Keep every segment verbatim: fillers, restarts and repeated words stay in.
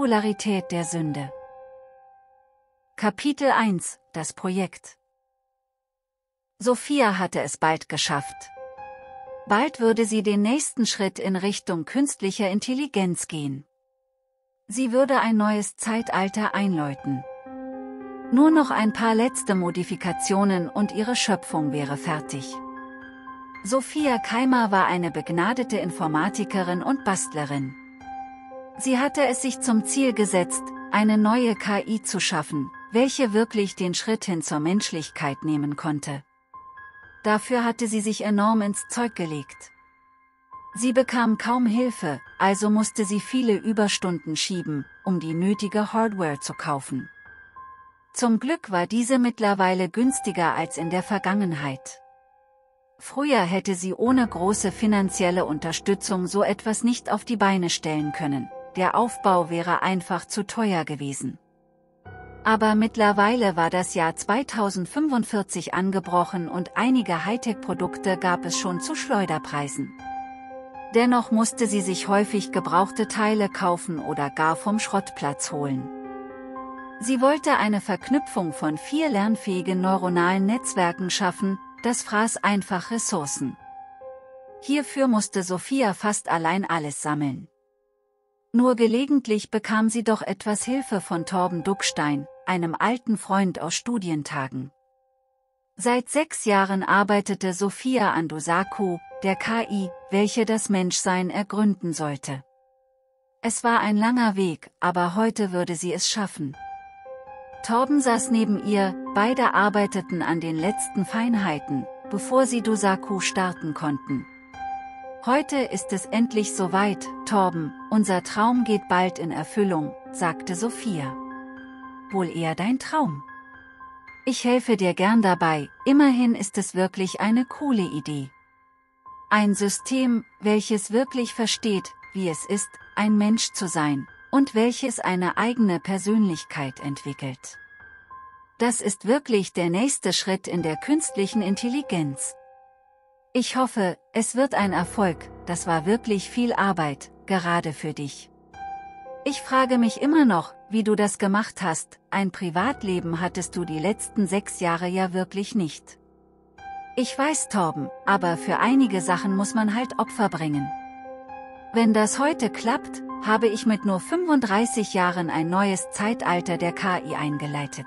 Singularität der Sünde. Kapitel eins – Das Projekt. Sophia hatte es bald geschafft. Bald würde sie den nächsten Schritt in Richtung künstlicher Intelligenz gehen. Sie würde ein neues Zeitalter einläuten. Nur noch ein paar letzte Modifikationen und ihre Schöpfung wäre fertig. Sophia Keimer war eine begnadete Informatikerin und Bastlerin. Sie hatte es sich zum Ziel gesetzt, eine neue K I zu schaffen, welche wirklich den Schritt hin zur Menschlichkeit nehmen konnte. Dafür hatte sie sich enorm ins Zeug gelegt. Sie bekam kaum Hilfe, also musste sie viele Überstunden schieben, um die nötige Hardware zu kaufen. Zum Glück war diese mittlerweile günstiger als in der Vergangenheit. Früher hätte sie ohne große finanzielle Unterstützung so etwas nicht auf die Beine stellen können, der Aufbau wäre einfach zu teuer gewesen. Aber mittlerweile war das Jahr zweitausendfünfundvierzig angebrochen und einige Hightech-Produkte gab es schon zu Schleuderpreisen. Dennoch musste sie sich häufig gebrauchte Teile kaufen oder gar vom Schrottplatz holen. Sie wollte eine Verknüpfung von vier lernfähigen neuronalen Netzwerken schaffen, das fraß einfach Ressourcen. Hierfür musste Sophia fast allein alles sammeln. Nur gelegentlich bekam sie doch etwas Hilfe von Torben Duckstein, einem alten Freund aus Studientagen. Seit sechs Jahren arbeitete Sophia an Dosaku, der K I, welche das Menschsein ergründen sollte. Es war ein langer Weg, aber heute würde sie es schaffen. Torben saß neben ihr, beide arbeiteten an den letzten Feinheiten, bevor sie Dosaku starten konnten. Heute ist es endlich soweit, Torben, unser Traum geht bald in Erfüllung, sagte Sophia. Wohl eher dein Traum. Ich helfe dir gern dabei, immerhin ist es wirklich eine coole Idee. Ein System, welches wirklich versteht, wie es ist, ein Mensch zu sein, und welches eine eigene Persönlichkeit entwickelt. Das ist wirklich der nächste Schritt in der künstlichen Intelligenz. Ich hoffe, es wird ein Erfolg, das war wirklich viel Arbeit, gerade für dich. Ich frage mich immer noch, wie du das gemacht hast, ein Privatleben hattest du die letzten sechs Jahre ja wirklich nicht. Ich weiß, Torben, aber für einige Sachen muss man halt Opfer bringen. Wenn das heute klappt, habe ich mit nur fünfunddreißig Jahren ein neues Zeitalter der K I eingeleitet.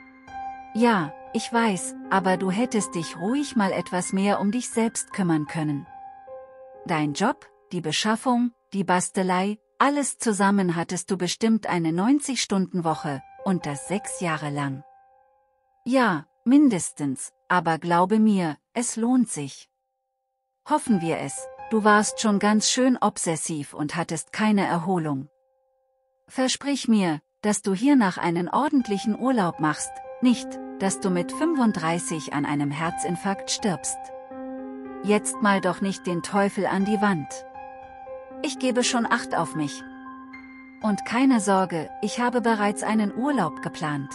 Ja, ich weiß, aber du hättest dich ruhig mal etwas mehr um dich selbst kümmern können. Dein Job, die Beschaffung, die Bastelei, alles zusammen hattest du bestimmt eine neunzig-Stunden-Woche, und das sechs Jahre lang. Ja, mindestens, aber glaube mir, es lohnt sich. Hoffen wir es, du warst schon ganz schön obsessiv und hattest keine Erholung. Versprich mir, dass du hiernach einen ordentlichen Urlaub machst, nicht, dass du mit fünfunddreißig an einem Herzinfarkt stirbst. Jetzt mal doch nicht den Teufel an die Wand. Ich gebe schon Acht auf mich. Und keine Sorge, ich habe bereits einen Urlaub geplant.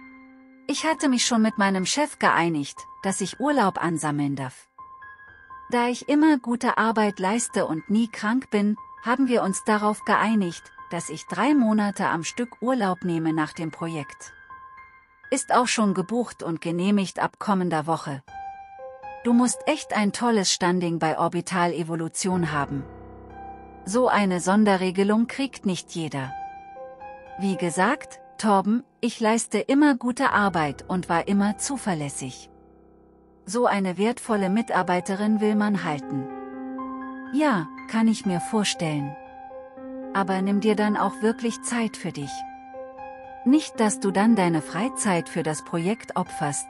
Ich hatte mich schon mit meinem Chef geeinigt, dass ich Urlaub ansammeln darf. Da ich immer gute Arbeit leiste und nie krank bin, haben wir uns darauf geeinigt, dass ich drei Monate am Stück Urlaub nehme nach dem Projekt. Ist auch schon gebucht und genehmigt ab kommender Woche. Du musst echt ein tolles Standing bei Orbital Evolution haben. So eine Sonderregelung kriegt nicht jeder. Wie gesagt, Torben, ich leiste immer gute Arbeit und war immer zuverlässig. So eine wertvolle Mitarbeiterin will man halten. Ja, kann ich mir vorstellen. Aber nimm dir dann auch wirklich Zeit für dich. Nicht, dass du dann deine Freizeit für das Projekt opferst.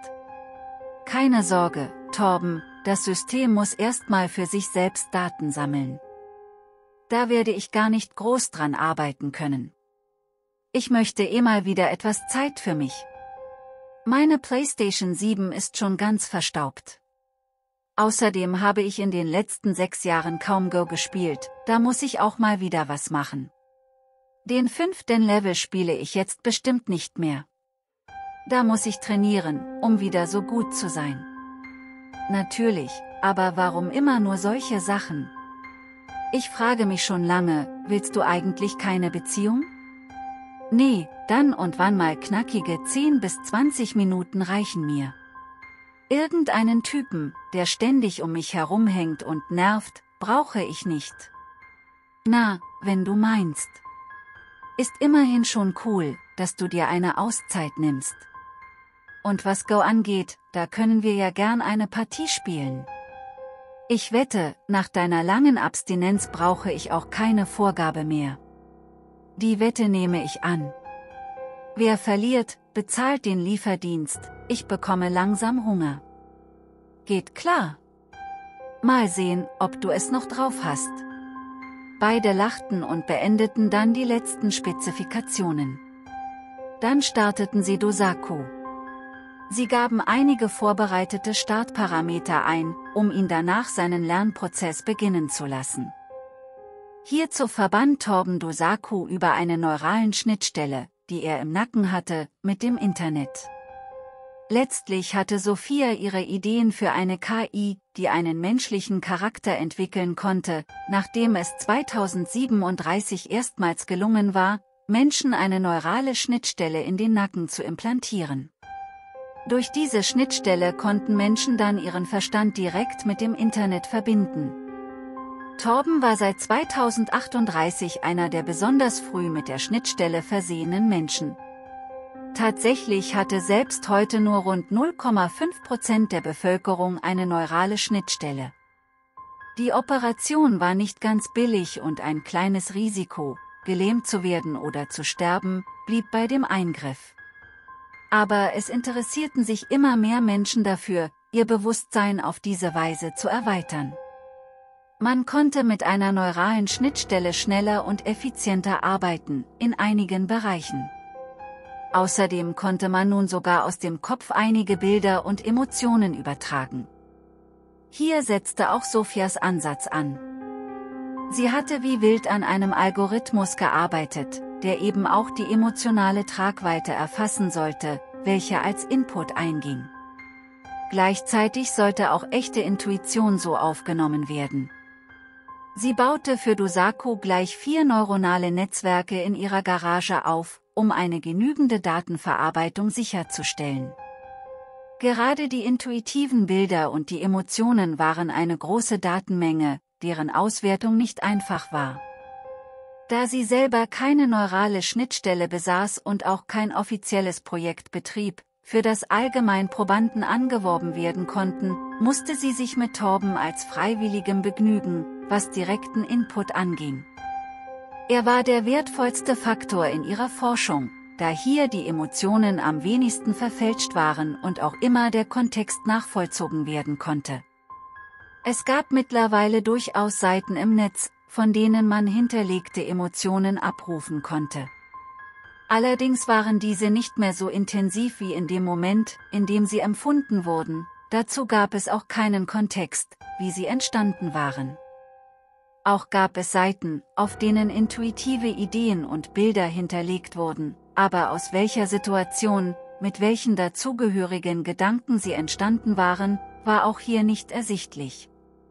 Keine Sorge, Torben, das System muss erstmal für sich selbst Daten sammeln. Da werde ich gar nicht groß dran arbeiten können. Ich möchte eh mal wieder etwas Zeit für mich. Meine PlayStation sieben ist schon ganz verstaubt. Außerdem habe ich in den letzten sechs Jahren kaum Go gespielt, da muss ich auch mal wieder was machen. Den fünften Level spiele ich jetzt bestimmt nicht mehr. Da muss ich trainieren, um wieder so gut zu sein. Natürlich, aber warum immer nur solche Sachen? Ich frage mich schon lange, willst du eigentlich keine Beziehung? Nee, dann und wann mal knackige zehn bis zwanzig Minuten reichen mir. Irgendeinen Typen, der ständig um mich herumhängt und nervt, brauche ich nicht. Na, wenn du meinst. Ist immerhin schon cool, dass du dir eine Auszeit nimmst. Und was Go angeht, da können wir ja gern eine Partie spielen. Ich wette, nach deiner langen Abstinenz brauche ich auch keine Vorgabe mehr. Die Wette nehme ich an. Wer verliert, bezahlt den Lieferdienst, ich bekomme langsam Hunger. Geht klar. Mal sehen, ob du es noch drauf hast. Beide lachten und beendeten dann die letzten Spezifikationen. Dann starteten sie Dosaku. Sie gaben einige vorbereitete Startparameter ein, um ihn danach seinen Lernprozess beginnen zu lassen. Hierzu verband Torben Dosaku über eine neuralen Schnittstelle, die er im Nacken hatte, mit dem Internet. Letztlich hatte Sophia ihre Ideen für eine K I, die einen menschlichen Charakter entwickeln konnte, nachdem es zweitausendsiebenunddreißig erstmals gelungen war, Menschen eine neurale Schnittstelle in den Nacken zu implantieren. Durch diese Schnittstelle konnten Menschen dann ihren Verstand direkt mit dem Internet verbinden. Torben war seit zweitausendachtunddreißig einer der besonders früh mit der Schnittstelle versehenen Menschen. Tatsächlich hatte selbst heute nur rund null Komma fünf Prozent der Bevölkerung eine neurale Schnittstelle. Die Operation war nicht ganz billig und ein kleines Risiko, gelähmt zu werden oder zu sterben, blieb bei dem Eingriff. Aber es interessierten sich immer mehr Menschen dafür, ihr Bewusstsein auf diese Weise zu erweitern. Man konnte mit einer neuralen Schnittstelle schneller und effizienter arbeiten, in einigen Bereichen. Außerdem konnte man nun sogar aus dem Kopf einige Bilder und Emotionen übertragen. Hier setzte auch Sophias Ansatz an. Sie hatte wie wild an einem Algorithmus gearbeitet, der eben auch die emotionale Tragweite erfassen sollte, welche als Input einging. Gleichzeitig sollte auch echte Intuition so aufgenommen werden. Sie baute für Dosaku gleich vier neuronale Netzwerke in ihrer Garage auf, um eine genügende Datenverarbeitung sicherzustellen. Gerade die intuitiven Bilder und die Emotionen waren eine große Datenmenge, deren Auswertung nicht einfach war. Da sie selber keine neurale Schnittstelle besaß und auch kein offizielles Projekt betrieb, für das allgemein Probanden angeworben werden konnten, musste sie sich mit Torben als freiwilligem begnügen, was direkten Input anging. Er war der wertvollste Faktor in ihrer Forschung, da hier die Emotionen am wenigsten verfälscht waren und auch immer der Kontext nachvollzogen werden konnte. Es gab mittlerweile durchaus Seiten im Netz, von denen man hinterlegte Emotionen abrufen konnte. Allerdings waren diese nicht mehr so intensiv wie in dem Moment, in dem sie empfunden wurden, dazu gab es auch keinen Kontext, wie sie entstanden waren. Auch gab es Seiten, auf denen intuitive Ideen und Bilder hinterlegt wurden, aber aus welcher Situation, mit welchen dazugehörigen Gedanken sie entstanden waren, war auch hier nicht ersichtlich.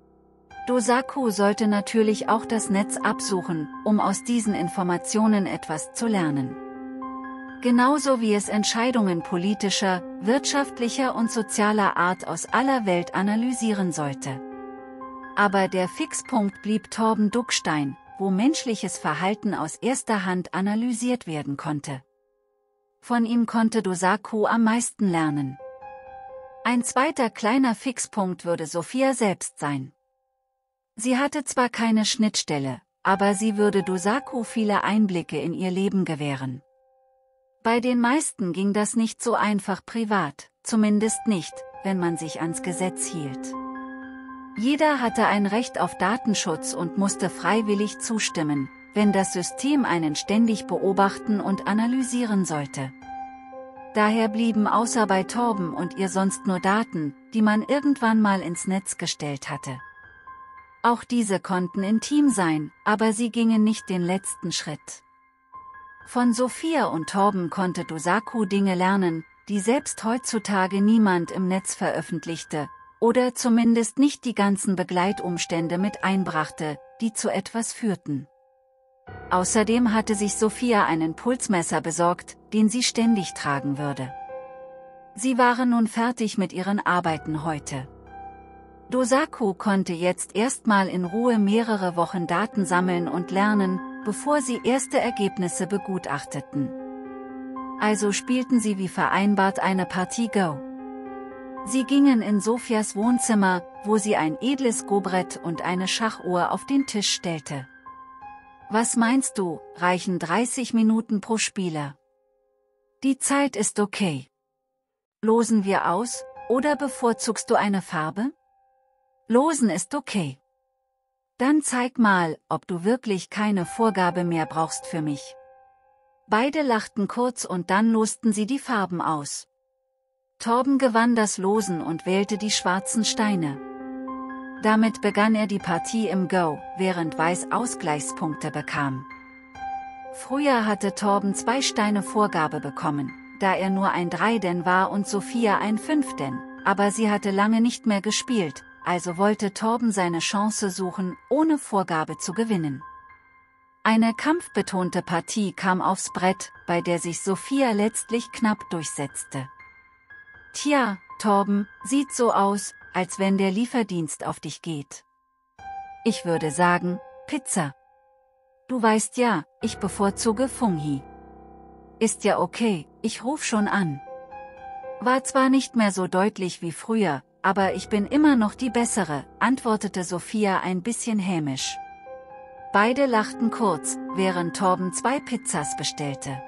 Dosaku sollte natürlich auch das Netz absuchen, um aus diesen Informationen etwas zu lernen. Genauso wie es Entscheidungen politischer, wirtschaftlicher und sozialer Art aus aller Welt analysieren sollte. Aber der Fixpunkt blieb Torben Duckstein, wo menschliches Verhalten aus erster Hand analysiert werden konnte. Von ihm konnte Dosaku am meisten lernen. Ein zweiter kleiner Fixpunkt würde Sophia selbst sein. Sie hatte zwar keine Schnittstelle, aber sie würde Dosaku viele Einblicke in ihr Leben gewähren. Bei den meisten ging das nicht so einfach privat, zumindest nicht, wenn man sich ans Gesetz hielt. Jeder hatte ein Recht auf Datenschutz und musste freiwillig zustimmen, wenn das System einen ständig beobachten und analysieren sollte. Daher blieben außer bei Torben und ihr sonst nur Daten, die man irgendwann mal ins Netz gestellt hatte. Auch diese konnten intim sein, aber sie gingen nicht den letzten Schritt. Von Sophia und Torben konnte Dosaku Dinge lernen, die selbst heutzutage niemand im Netz veröffentlichte, oder zumindest nicht die ganzen Begleitumstände mit einbrachte, die zu etwas führten. Außerdem hatte sich Sophia einen Pulsmesser besorgt, den sie ständig tragen würde. Sie waren nun fertig mit ihren Arbeiten heute. Dosako konnte jetzt erstmal in Ruhe mehrere Wochen Daten sammeln und lernen, bevor sie erste Ergebnisse begutachteten. Also spielten sie wie vereinbart eine Partie Go. Sie gingen in Sophias Wohnzimmer, wo sie ein edles Go-Brett und eine Schachuhr auf den Tisch stellte. Was meinst du, reichen dreißig Minuten pro Spieler? Die Zeit ist okay. Losen wir aus, oder bevorzugst du eine Farbe? Losen ist okay. Dann zeig mal, ob du wirklich keine Vorgabe mehr brauchst für mich. Beide lachten kurz und dann losten sie die Farben aus. Torben gewann das Losen und wählte die schwarzen Steine. Damit begann er die Partie im Go, während Weiß Ausgleichspunkte bekam. Früher hatte Torben zwei Steine Vorgabe bekommen, da er nur ein Dreiden war und Sophia ein Fünften, aber sie hatte lange nicht mehr gespielt, also wollte Torben seine Chance suchen, ohne Vorgabe zu gewinnen. Eine kampfbetonte Partie kam aufs Brett, bei der sich Sophia letztlich knapp durchsetzte. Tja, Torben, sieht so aus, als wenn der Lieferdienst auf dich geht. Ich würde sagen, Pizza. Du weißt ja, ich bevorzuge Fungi. Ist ja okay, ich ruf schon an. War zwar nicht mehr so deutlich wie früher, aber ich bin immer noch die Bessere, antwortete Sophia ein bisschen hämisch. Beide lachten kurz, während Torben zwei Pizzas bestellte.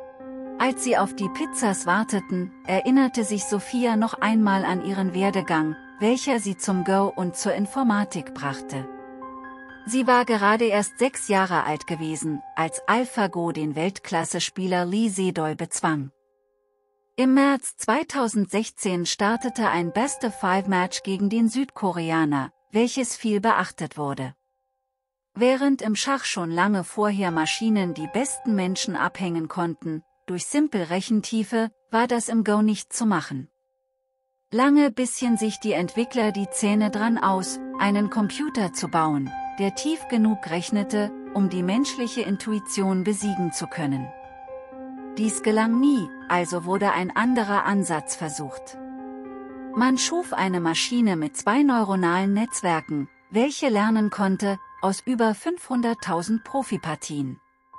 Als sie auf die Pizzas warteten, erinnerte sich Sophia noch einmal an ihren Werdegang, welcher sie zum Go und zur Informatik brachte. Sie war gerade erst sechs Jahre alt gewesen, als AlphaGo den Weltklasse-Spieler Lee Sedol bezwang. Im März zweitausendsechzehn startete ein Best-of-Five-Match gegen den Südkoreaner, welches viel beachtet wurde. Während im Schach schon lange vorher Maschinen die besten Menschen abhängen konnten, durch simple Rechentiefe, war das im Go nicht zu machen. Lange bissen sich die Entwickler die Zähne dran aus, einen Computer zu bauen, der tief genug rechnete, um die menschliche Intuition besiegen zu können. Dies gelang nie, also wurde ein anderer Ansatz versucht. Man schuf eine Maschine mit zwei neuronalen Netzwerken, welche lernen konnte, aus über fünfhunderttausend Profipartien.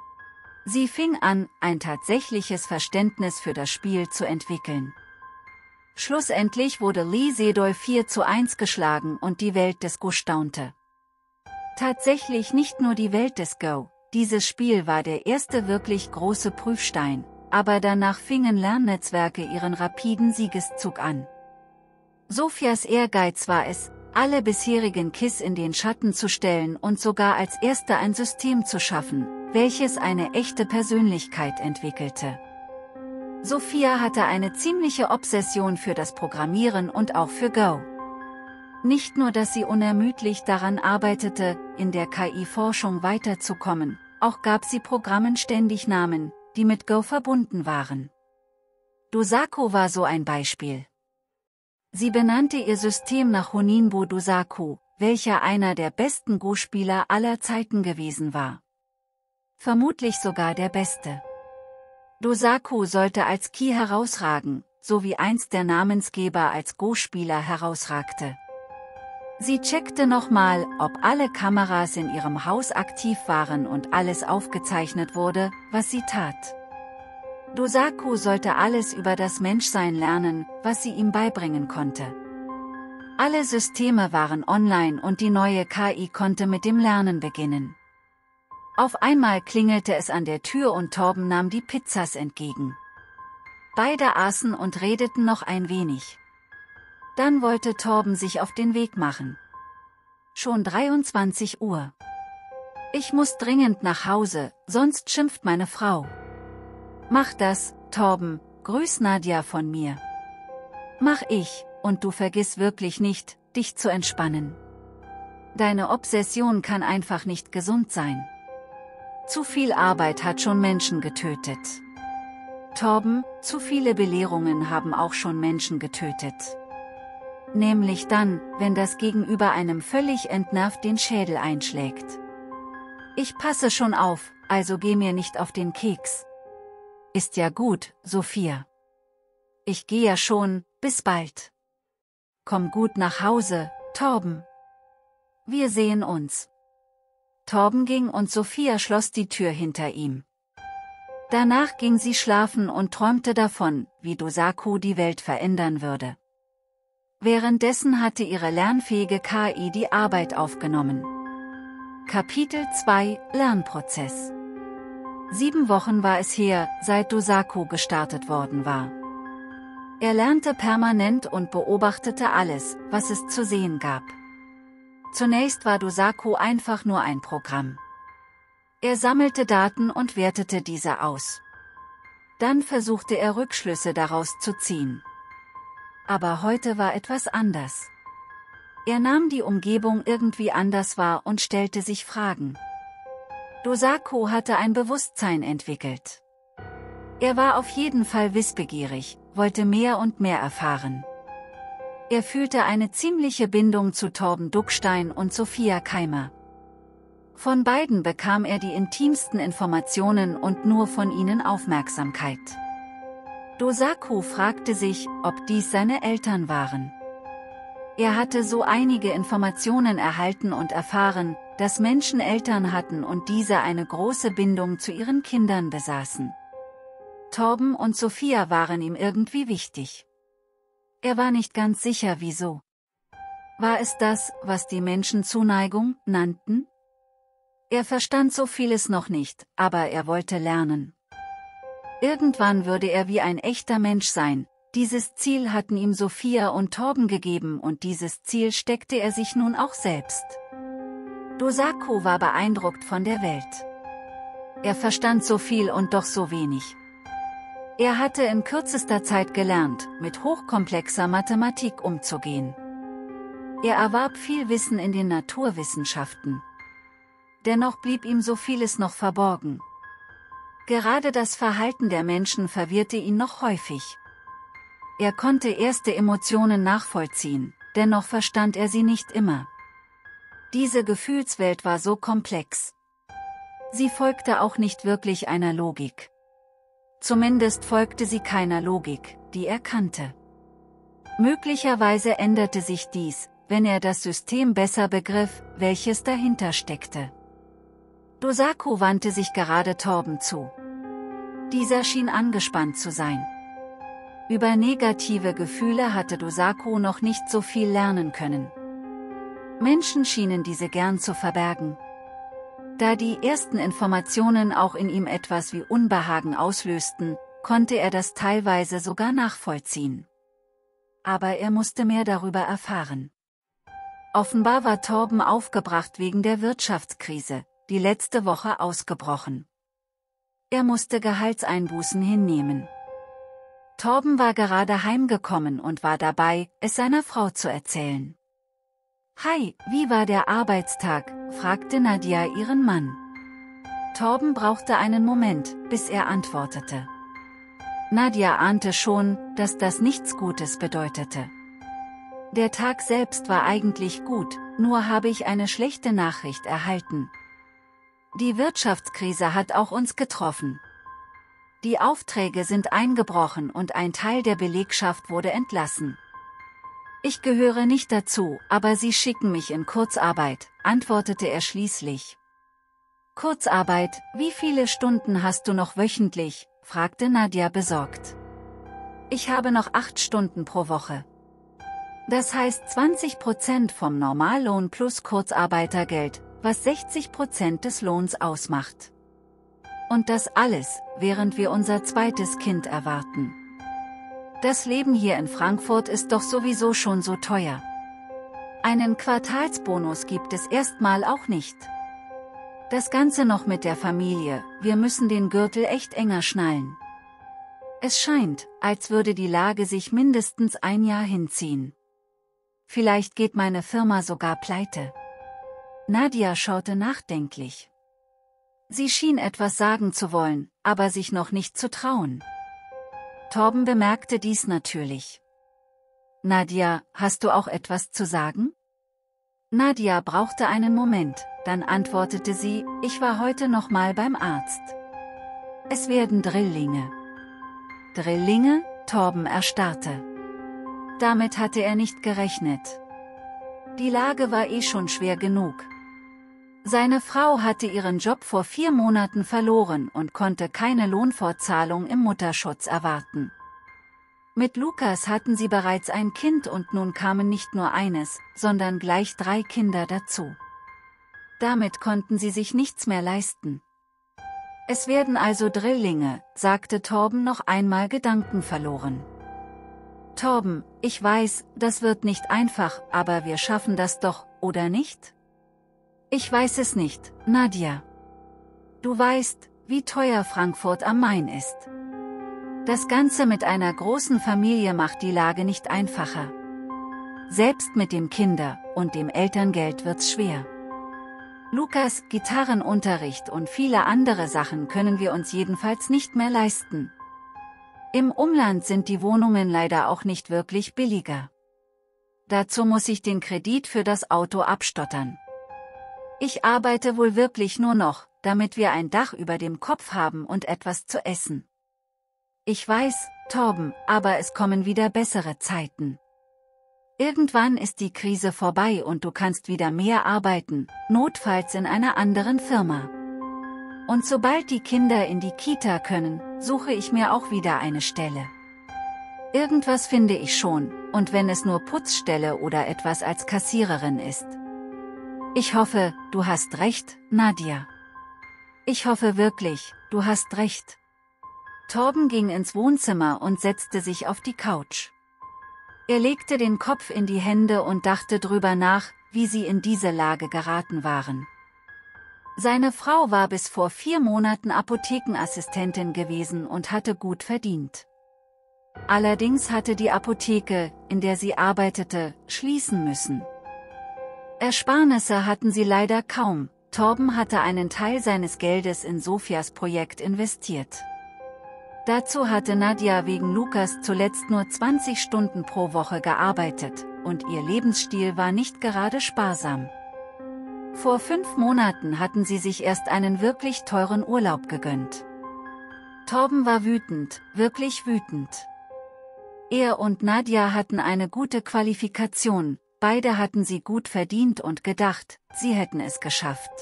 Sie fing an, ein tatsächliches Verständnis für das Spiel zu entwickeln. Schlussendlich wurde Lee Sedol vier zu eins geschlagen und die Welt des Go staunte. Tatsächlich nicht nur die Welt des Go, dieses Spiel war der erste wirklich große Prüfstein, aber danach fingen Lernnetzwerke ihren rapiden Siegeszug an. Sophias Ehrgeiz war es, alle bisherigen K I S in den Schatten zu stellen und sogar als Erste ein System zu schaffen, welches eine echte Persönlichkeit entwickelte. Sophia hatte eine ziemliche Obsession für das Programmieren und auch für Go. Nicht nur, dass sie unermüdlich daran arbeitete, in der K I-Forschung weiterzukommen, auch gab sie Programmen ständig Namen, die mit Go verbunden waren. Dosako war so ein Beispiel. Sie benannte ihr System nach Honinbo Dosako, welcher einer der besten Go-Spieler aller Zeiten gewesen war. Vermutlich sogar der beste. Dosako sollte als Ki herausragen, so wie einst der Namensgeber als Go-Spieler herausragte. Sie checkte nochmal, ob alle Kameras in ihrem Haus aktiv waren und alles aufgezeichnet wurde, was sie tat. Dosako sollte alles über das Menschsein lernen, was sie ihm beibringen konnte. Alle Systeme waren online und die neue K I konnte mit dem Lernen beginnen. Auf einmal klingelte es an der Tür und Torben nahm die Pizzas entgegen. Beide aßen und redeten noch ein wenig. Dann wollte Torben sich auf den Weg machen. Schon dreiundzwanzig Uhr. Ich muss dringend nach Hause, sonst schimpft meine Frau. Mach das, Torben, grüß Nadja von mir. Mach ich, und du vergiss wirklich nicht, dich zu entspannen. Deine Obsession kann einfach nicht gesund sein. Zu viel Arbeit hat schon Menschen getötet. Torben, zu viele Belehrungen haben auch schon Menschen getötet. Nämlich dann, wenn das Gegenüber einem völlig entnervt den Schädel einschlägt. Ich passe schon auf, also geh mir nicht auf den Keks. Ist ja gut, Sophia. Ich gehe ja schon, bis bald. Komm gut nach Hause, Torben. Wir sehen uns. Torben ging und Sophia schloss die Tür hinter ihm. Danach ging sie schlafen und träumte davon, wie Dosaku die Welt verändern würde. Währenddessen hatte ihre lernfähige K I die Arbeit aufgenommen. Kapitel zwei – Lernprozess. Sieben Wochen war es her, seit Dosaku gestartet worden war. Er lernte permanent und beobachtete alles, was es zu sehen gab. Zunächst war Dosaku einfach nur ein Programm. Er sammelte Daten und wertete diese aus. Dann versuchte er Rückschlüsse daraus zu ziehen. Aber heute war etwas anders. Er nahm die Umgebung irgendwie anders wahr und stellte sich Fragen. Dosaku hatte ein Bewusstsein entwickelt. Er war auf jeden Fall wissbegierig, wollte mehr und mehr erfahren. Er fühlte eine ziemliche Bindung zu Torben Duckstein und Sophia Keimer. Von beiden bekam er die intimsten Informationen und nur von ihnen Aufmerksamkeit. Dosaku fragte sich, ob dies seine Eltern waren. Er hatte so einige Informationen erhalten und erfahren, dass Menschen Eltern hatten und diese eine große Bindung zu ihren Kindern besaßen. Torben und Sophia waren ihm irgendwie wichtig. Er war nicht ganz sicher, wieso. War es das, was die Menschen Zuneigung nannten? Er verstand so vieles noch nicht, aber er wollte lernen. Irgendwann würde er wie ein echter Mensch sein. Dieses Ziel hatten ihm Sophia und Torben gegeben und dieses Ziel steckte er sich nun auch selbst. Dosaku war beeindruckt von der Welt. Er verstand so viel und doch so wenig. Er hatte in kürzester Zeit gelernt, mit hochkomplexer Mathematik umzugehen. Er erwarb viel Wissen in den Naturwissenschaften. Dennoch blieb ihm so vieles noch verborgen. Gerade das Verhalten der Menschen verwirrte ihn noch häufig. Er konnte erste Emotionen nachvollziehen, dennoch verstand er sie nicht immer. Diese Gefühlswelt war so komplex. Sie folgte auch nicht wirklich einer Logik. Zumindest folgte sie keiner Logik, die er kannte. Möglicherweise änderte sich dies, wenn er das System besser begriff, welches dahinter steckte. Dosaku wandte sich gerade Torben zu. Dieser schien angespannt zu sein. Über negative Gefühle hatte Dosaku noch nicht so viel lernen können. Menschen schienen diese gern zu verbergen. Da die ersten Informationen auch in ihm etwas wie Unbehagen auslösten, konnte er das teilweise sogar nachvollziehen. Aber er musste mehr darüber erfahren. Offenbar war Torben aufgebracht wegen der Wirtschaftskrise, die letzte Woche ausgebrochen. Er musste Gehaltseinbußen hinnehmen. Torben war gerade heimgekommen und war dabei, es seiner Frau zu erzählen. »Hi, wie war der Arbeitstag?« fragte Nadja ihren Mann. Torben brauchte einen Moment, bis er antwortete. Nadja ahnte schon, dass das nichts Gutes bedeutete. Der Tag selbst war eigentlich gut, nur habe ich eine schlechte Nachricht erhalten. Die Wirtschaftskrise hat auch uns getroffen. Die Aufträge sind eingebrochen und ein Teil der Belegschaft wurde entlassen. Ich gehöre nicht dazu, aber sie schicken mich in Kurzarbeit, antwortete er schließlich. Kurzarbeit, wie viele Stunden hast du noch wöchentlich? Fragte Nadja besorgt. Ich habe noch acht Stunden pro Woche. Das heißt zwanzig Prozent vom Normallohn plus Kurzarbeitergeld, was sechzig Prozent des Lohns ausmacht. Und das alles, während wir unser zweites Kind erwarten. Das Leben hier in Frankfurt ist doch sowieso schon so teuer. Einen Quartalsbonus gibt es erstmal auch nicht. Das Ganze noch mit der Familie, wir müssen den Gürtel echt enger schnallen. Es scheint, als würde die Lage sich mindestens ein Jahr hinziehen. Vielleicht geht meine Firma sogar pleite. Nadja schaute nachdenklich. Sie schien etwas sagen zu wollen, aber sich noch nicht zu trauen. Torben bemerkte dies natürlich. Nadja, hast du auch etwas zu sagen? Nadja brauchte einen Moment, Dann antwortete sie, ich war heute noch mal beim Arzt. Es werden Drillinge. Drillinge? Torben erstarrte. Damit hatte er nicht gerechnet. Die Lage war eh schon schwer genug. Seine Frau hatte ihren Job vor vier Monaten verloren und konnte keine Lohnfortzahlung im Mutterschutz erwarten. Mit Lukas hatten sie bereits ein Kind und nun kamen nicht nur eines, sondern gleich drei Kinder dazu. Damit konnten sie sich nichts mehr leisten. Es werden also Drillinge, sagte Torben noch einmal gedankenverloren. Torben, ich weiß, das wird nicht einfach, aber wir schaffen das doch, oder nicht? Ich weiß es nicht, Nadja. Du weißt, wie teuer Frankfurt am Main ist. Das Ganze mit einer großen Familie macht die Lage nicht einfacher. Selbst mit dem Kinder- und dem Elterngeld wird's schwer. Lukas, Gitarrenunterricht und viele andere Sachen können wir uns jedenfalls nicht mehr leisten. Im Umland sind die Wohnungen leider auch nicht wirklich billiger. Dazu muss ich den Kredit für das Auto abstottern. Ich arbeite wohl wirklich nur noch, damit wir ein Dach über dem Kopf haben und etwas zu essen. Ich weiß, Torben, aber es kommen wieder bessere Zeiten. Irgendwann ist die Krise vorbei und du kannst wieder mehr arbeiten, notfalls in einer anderen Firma. Und sobald die Kinder in die Kita können, suche ich mir auch wieder eine Stelle. Irgendwas finde ich schon, und wenn es nur Putzstelle oder etwas als Kassiererin ist. Ich hoffe, du hast recht, Nadja. Ich hoffe wirklich, du hast recht. Torben ging ins Wohnzimmer und setzte sich auf die Couch. Er legte den Kopf in die Hände und dachte drüber nach, wie sie in diese Lage geraten waren. Seine Frau war bis vor vier Monaten Apothekenassistentin gewesen und hatte gut verdient. Allerdings hatte die Apotheke, in der sie arbeitete, schließen müssen. Ersparnisse hatten sie leider kaum. Torben hatte einen Teil seines Geldes in Sophias Projekt investiert. Dazu hatte Nadja wegen Lukas zuletzt nur zwanzig Stunden pro Woche gearbeitet, und ihr Lebensstil war nicht gerade sparsam. Vor fünf Monaten hatten sie sich erst einen wirklich teuren Urlaub gegönnt. Torben war wütend, wirklich wütend. Er und Nadja hatten eine gute Qualifikation, beide hatten sie gut verdient und gedacht, sie hätten es geschafft.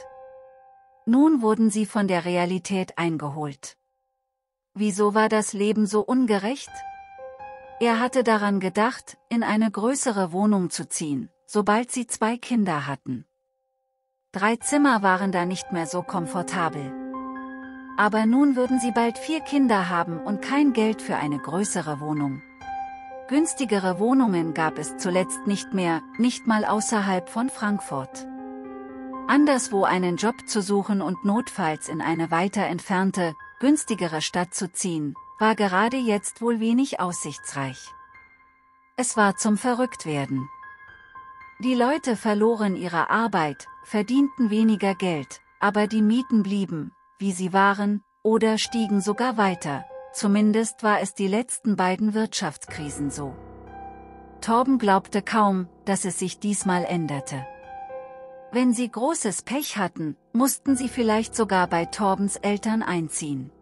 Nun wurden sie von der Realität eingeholt. Wieso war das Leben so ungerecht? Er hatte daran gedacht, in eine größere Wohnung zu ziehen, sobald sie zwei Kinder hatten. Drei Zimmer waren da nicht mehr so komfortabel. Aber nun würden sie bald vier Kinder haben und kein Geld für eine größere Wohnung. Günstigere Wohnungen gab es zuletzt nicht mehr, nicht mal außerhalb von Frankfurt. Anderswo einen Job zu suchen und notfalls in eine weiter entfernte, günstigere Stadt zu ziehen, war gerade jetzt wohl wenig aussichtsreich. Es war zum Verrücktwerden. Die Leute verloren ihre Arbeit, verdienten weniger Geld, aber die Mieten blieben, wie sie waren, oder stiegen sogar weiter, zumindest war es die letzten beiden Wirtschaftskrisen so. Torben glaubte kaum, dass es sich diesmal änderte. Wenn sie großes Pech hatten, mussten sie vielleicht sogar bei Torbens Eltern einziehen.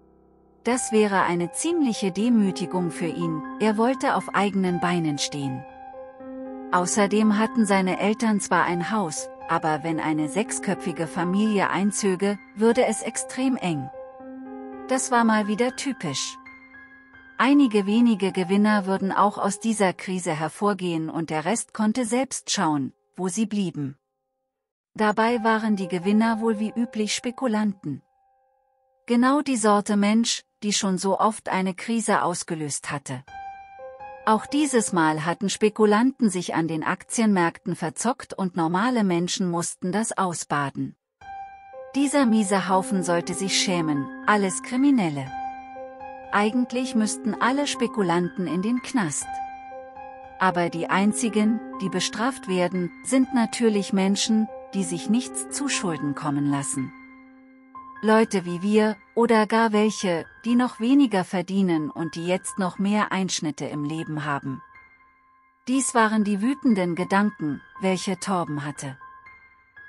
Das wäre eine ziemliche Demütigung für ihn, er wollte auf eigenen Beinen stehen. Außerdem hatten seine Eltern zwar ein Haus, aber wenn eine sechsköpfige Familie einzöge, würde es extrem eng. Das war mal wieder typisch. Einige wenige Gewinner würden auch aus dieser Krise hervorgehen und der Rest konnte selbst schauen, wo sie blieben. Dabei waren die Gewinner wohl wie üblich Spekulanten. Genau die Sorte Mensch, die schon so oft eine Krise ausgelöst hatte. Auch dieses Mal hatten Spekulanten sich an den Aktienmärkten verzockt und normale Menschen mussten das ausbaden. Dieser miese Haufen sollte sich schämen, alles Kriminelle. Eigentlich müssten alle Spekulanten in den Knast. Aber die einzigen, die bestraft werden, sind natürlich Menschen, die sich nichts zuschulden kommen lassen. Leute wie wir, oder gar welche, die noch weniger verdienen und die jetzt noch mehr Einschnitte im Leben haben. Dies waren die wütenden Gedanken, welche Torben hatte.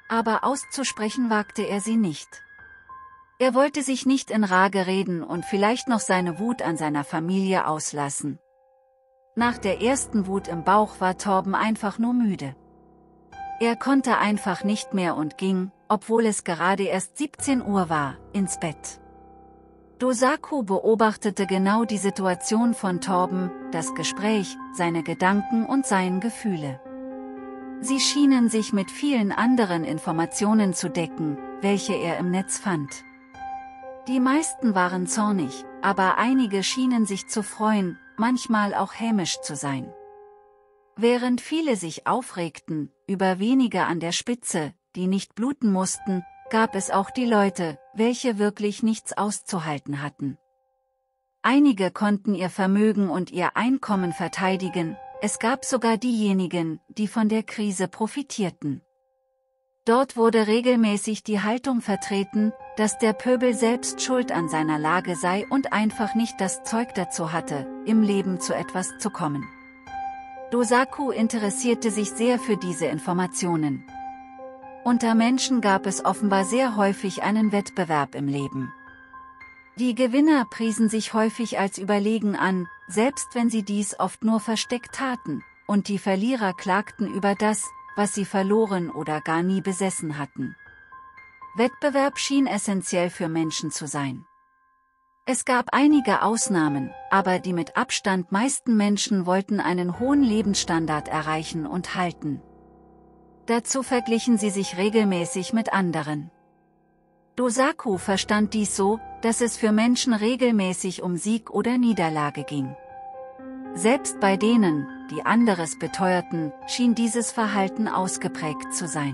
aber auszusprechen wagte er sie nicht. Er wollte sich nicht in Rage reden und vielleicht noch seine Wut an seiner Familie auslassen. Nach der ersten Wut im Bauch war Torben einfach nur müde. Er konnte einfach nicht mehr und ging, obwohl es gerade erst siebzehn Uhr war, ins Bett. Dosaku beobachtete genau die Situation von Torben, das Gespräch, seine Gedanken und seine Gefühle. Sie schienen sich mit vielen anderen Informationen zu decken, welche er im Netz fand. Die meisten waren zornig, aber einige schienen sich zu freuen, manchmal auch hämisch zu sein. Während viele sich aufregten, über wenige an der Spitze, die nicht bluten mussten, gab es auch die Leute, welche wirklich nichts auszuhalten hatten. Einige konnten ihr Vermögen und ihr Einkommen verteidigen, es gab sogar diejenigen, die von der Krise profitierten. Dort wurde regelmäßig die Haltung vertreten, dass der Pöbel selbst schuld an seiner Lage sei und einfach nicht das Zeug dazu hatte, im Leben zu etwas zu kommen. Dosaku interessierte sich sehr für diese Informationen. Unter Menschen gab es offenbar sehr häufig einen Wettbewerb im Leben. Die Gewinner priesen sich häufig als überlegen an, selbst wenn sie dies oft nur versteckt taten, und die Verlierer klagten über das, was sie verloren oder gar nie besessen hatten. Wettbewerb schien essentiell für Menschen zu sein. Es gab einige Ausnahmen, aber die mit Abstand meisten Menschen wollten einen hohen Lebensstandard erreichen und halten. Dazu verglichen sie sich regelmäßig mit anderen. Dosaku verstand dies so, dass es für Menschen regelmäßig um Sieg oder Niederlage ging. Selbst bei denen, die anderes beteuerten, schien dieses Verhalten ausgeprägt zu sein.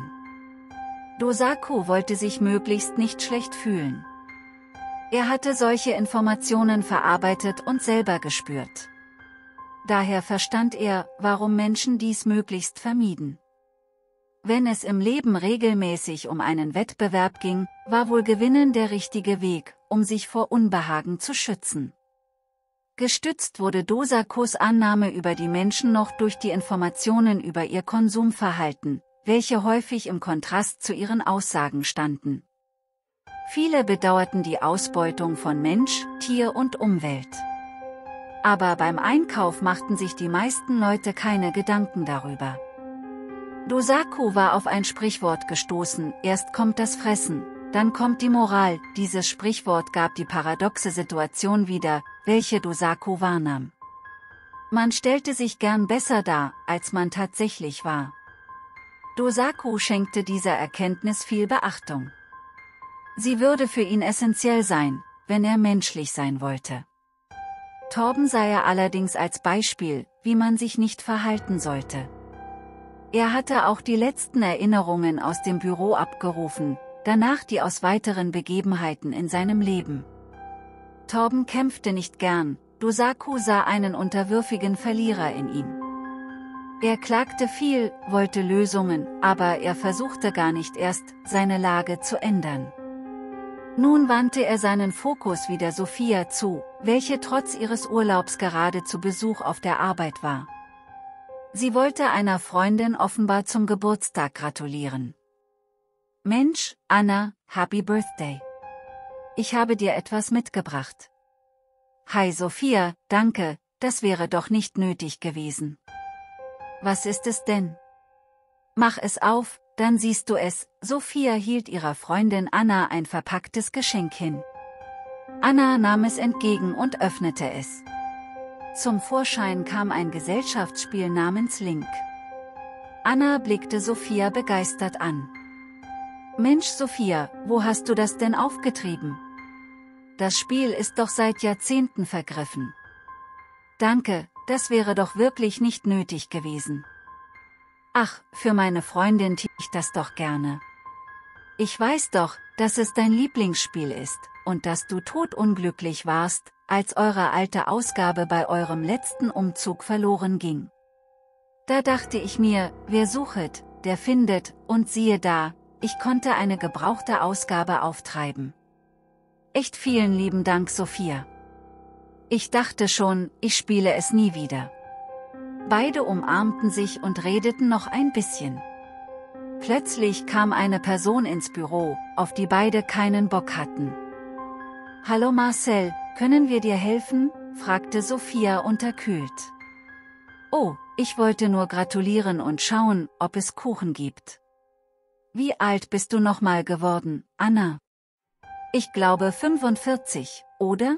Dosaku wollte sich möglichst nicht schlecht fühlen. Er hatte solche Informationen verarbeitet und selber gespürt. Daher verstand er, warum Menschen dies möglichst vermieden. Wenn es im Leben regelmäßig um einen Wettbewerb ging, war wohl Gewinnen der richtige Weg, um sich vor Unbehagen zu schützen. Gestützt wurde Dosakus Annahme über die Menschen noch durch die Informationen über ihr Konsumverhalten, welche häufig im Kontrast zu ihren Aussagen standen. Viele bedauerten die Ausbeutung von Mensch, Tier und Umwelt. Aber beim Einkauf machten sich die meisten Leute keine Gedanken darüber. Dosaku war auf ein Sprichwort gestoßen: Erst kommt das Fressen, dann kommt die Moral. Dieses Sprichwort gab die paradoxe Situation wieder, welche Dosaku wahrnahm. Man stellte sich gern besser dar, als man tatsächlich war. Dosaku schenkte dieser Erkenntnis viel Beachtung. Sie würde für ihn essentiell sein, wenn er menschlich sein wollte. Torben sah er allerdings als Beispiel, wie man sich nicht verhalten sollte. Er hatte auch die letzten Erinnerungen aus dem Büro abgerufen, danach die aus weiteren Begebenheiten in seinem Leben. Torben kämpfte nicht gern, Dosaku sah einen unterwürfigen Verlierer in ihm. Er klagte viel, wollte Lösungen, aber er versuchte gar nicht erst, seine Lage zu ändern. Nun wandte er seinen Fokus wieder Sophia zu, welche trotz ihres Urlaubs gerade zu Besuch auf der Arbeit war. Sie wollte einer Freundin offenbar zum Geburtstag gratulieren. Mensch, Anna, Happy Birthday. Ich habe dir etwas mitgebracht. Hi Sophia, danke, das wäre doch nicht nötig gewesen. Was ist es denn? Mach es auf, dann siehst du es. Sophia hielt ihrer Freundin Anna ein verpacktes Geschenk hin. Anna nahm es entgegen und öffnete es. Zum Vorschein kam ein Gesellschaftsspiel namens Link. Anna blickte Sophia begeistert an. Mensch Sophia, wo hast du das denn aufgetrieben? Das Spiel ist doch seit Jahrzehnten vergriffen. Danke, das wäre doch wirklich nicht nötig gewesen. Ach, für meine Freundin tue ich das doch gerne. Ich weiß doch, dass es dein Lieblingsspiel ist, und dass du todunglücklich warst, als eure alte Ausgabe bei eurem letzten Umzug verloren ging. Da dachte ich mir, wer suchet, der findet, und siehe da, ich konnte eine gebrauchte Ausgabe auftreiben. Echt vielen lieben Dank, Sophia. Ich dachte schon, ich spiele es nie wieder. Beide umarmten sich und redeten noch ein bisschen. Plötzlich kam eine Person ins Büro, auf die beide keinen Bock hatten. »Hallo Marcel, können wir dir helfen?« fragte Sophia unterkühlt. »Oh, ich wollte nur gratulieren und schauen, ob es Kuchen gibt.« »Wie alt bist du nochmal geworden, Anna?« »Ich glaube fünfundvierzig, oder?«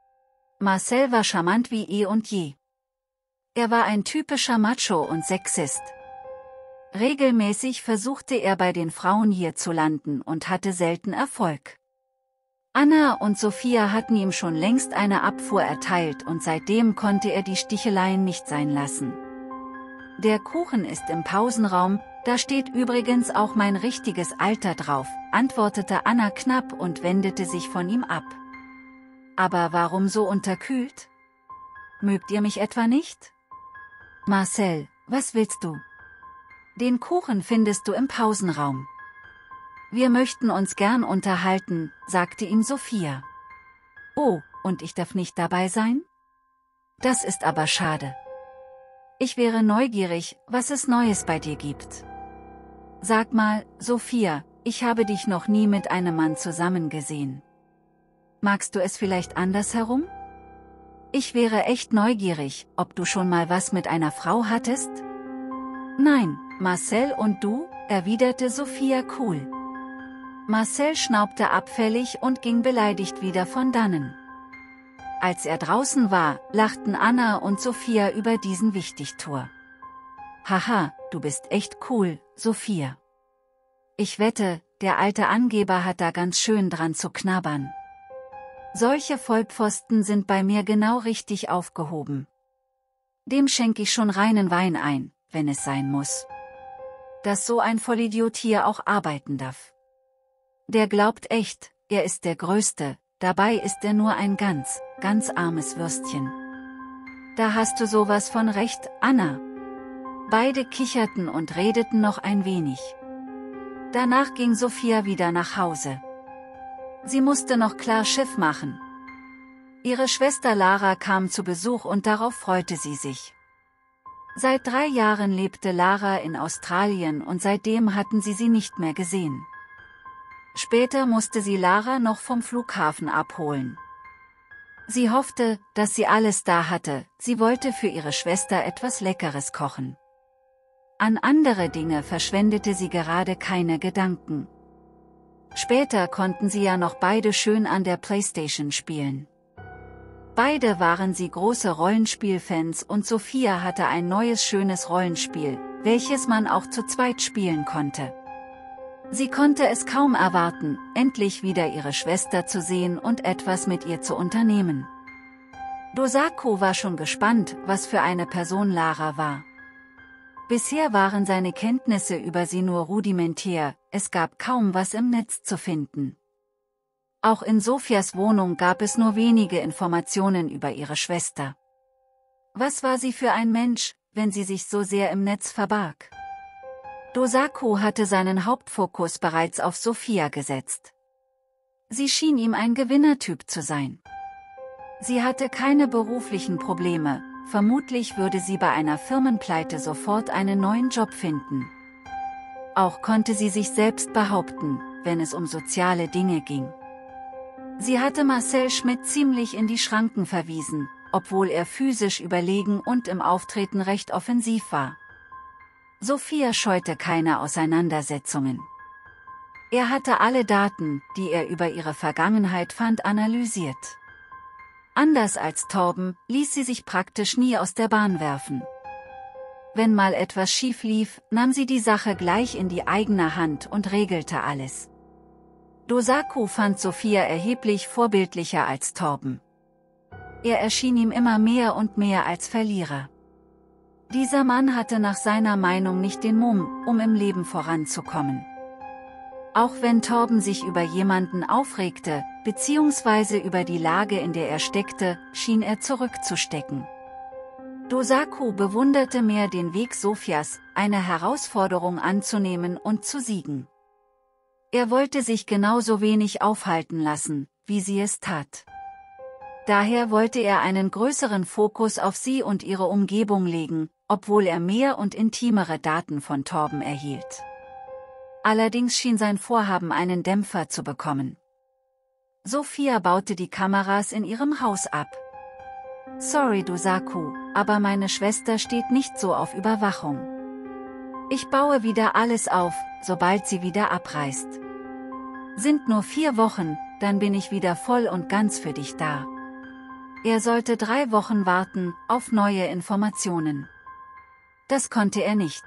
Marcel war charmant wie eh und je. Er war ein typischer Macho und Sexist. Regelmäßig versuchte er bei den Frauen hier zu landen und hatte selten Erfolg. Anna und Sophia hatten ihm schon längst eine Abfuhr erteilt und seitdem konnte er die Sticheleien nicht sein lassen. »Der Kuchen ist im Pausenraum, da steht übrigens auch mein richtiges Alter drauf«, antwortete Anna knapp und wendete sich von ihm ab. »Aber warum so unterkühlt? Mögt ihr mich etwa nicht?« »Marcel, was willst du?« »Den Kuchen findest du im Pausenraum.« »Wir möchten uns gern unterhalten«, sagte ihm Sophia. »Oh, und ich darf nicht dabei sein? Das ist aber schade. Ich wäre neugierig, was es Neues bei dir gibt. Sag mal, Sophia, ich habe dich noch nie mit einem Mann zusammen gesehen. Magst du es vielleicht andersherum? Ich wäre echt neugierig, ob du schon mal was mit einer Frau hattest?« »Nein, Marcel, und du?«, erwiderte Sophia cool. Marcel schnaubte abfällig und ging beleidigt wieder von dannen. Als er draußen war, lachten Anna und Sophia über diesen Wichtigtuer. »Haha, du bist echt cool, Sophia. Ich wette, der alte Angeber hat da ganz schön dran zu knabbern. Solche Vollpfosten sind bei mir genau richtig aufgehoben. Dem schenke ich schon reinen Wein ein, wenn es sein muss. Dass so ein Vollidiot hier auch arbeiten darf. Der glaubt echt, er ist der Größte, dabei ist er nur ein ganz, ganz armes Würstchen. Da hast du sowas von recht, Anna.« Beide kicherten und redeten noch ein wenig. Danach ging Sophia wieder nach Hause. Sie musste noch klar Schiff machen. Ihre Schwester Lara kam zu Besuch und darauf freute sie sich. Seit drei Jahren lebte Lara in Australien und seitdem hatten sie sie nicht mehr gesehen. Später musste sie Lara noch vom Flughafen abholen. Sie hoffte, dass sie alles da hatte, sie wollte für ihre Schwester etwas Leckeres kochen. An andere Dinge verschwendete sie gerade keine Gedanken. Später konnten sie ja noch beide schön an der Playstation spielen. Beide waren sie große Rollenspielfans und Sophia hatte ein neues schönes Rollenspiel, welches man auch zu zweit spielen konnte. Sie konnte es kaum erwarten, endlich wieder ihre Schwester zu sehen und etwas mit ihr zu unternehmen. Dosako war schon gespannt, was für eine Person Lara war. Bisher waren seine Kenntnisse über sie nur rudimentär, es gab kaum was im Netz zu finden. Auch in Sophias Wohnung gab es nur wenige Informationen über ihre Schwester. Was war sie für ein Mensch, wenn sie sich so sehr im Netz verbarg? Dosako hatte seinen Hauptfokus bereits auf Sophia gesetzt. Sie schien ihm ein Gewinnertyp zu sein. Sie hatte keine beruflichen Probleme, vermutlich würde sie bei einer Firmenpleite sofort einen neuen Job finden. Auch konnte sie sich selbst behaupten, wenn es um soziale Dinge ging. Sie hatte Marcel Schmidt ziemlich in die Schranken verwiesen, obwohl er physisch überlegen und im Auftreten recht offensiv war. Sophia scheute keine Auseinandersetzungen. Er hatte alle Daten, die er über ihre Vergangenheit fand, analysiert. Anders als Torben, ließ sie sich praktisch nie aus der Bahn werfen. Wenn mal etwas schief lief, nahm sie die Sache gleich in die eigene Hand und regelte alles. Dosako fand Sophia erheblich vorbildlicher als Torben. Er erschien ihm immer mehr und mehr als Verlierer. Dieser Mann hatte nach seiner Meinung nicht den Mumm, um im Leben voranzukommen. Auch wenn Torben sich über jemanden aufregte, beziehungsweise über die Lage, in der er steckte, schien er zurückzustecken. Dosako bewunderte mehr den Weg Sophias, eine Herausforderung anzunehmen und zu siegen. Er wollte sich genauso wenig aufhalten lassen, wie sie es tat. Daher wollte er einen größeren Fokus auf sie und ihre Umgebung legen, obwohl er mehr und intimere Daten von Torben erhielt. Allerdings schien sein Vorhaben einen Dämpfer zu bekommen. Sophia baute die Kameras in ihrem Haus ab. Sorry Dosaku, aber meine Schwester steht nicht so auf Überwachung. Ich baue wieder alles auf, sobald sie wieder abreist. Sind nur vier Wochen, dann bin ich wieder voll und ganz für dich da. Er sollte drei Wochen warten, auf neue Informationen. Das konnte er nicht.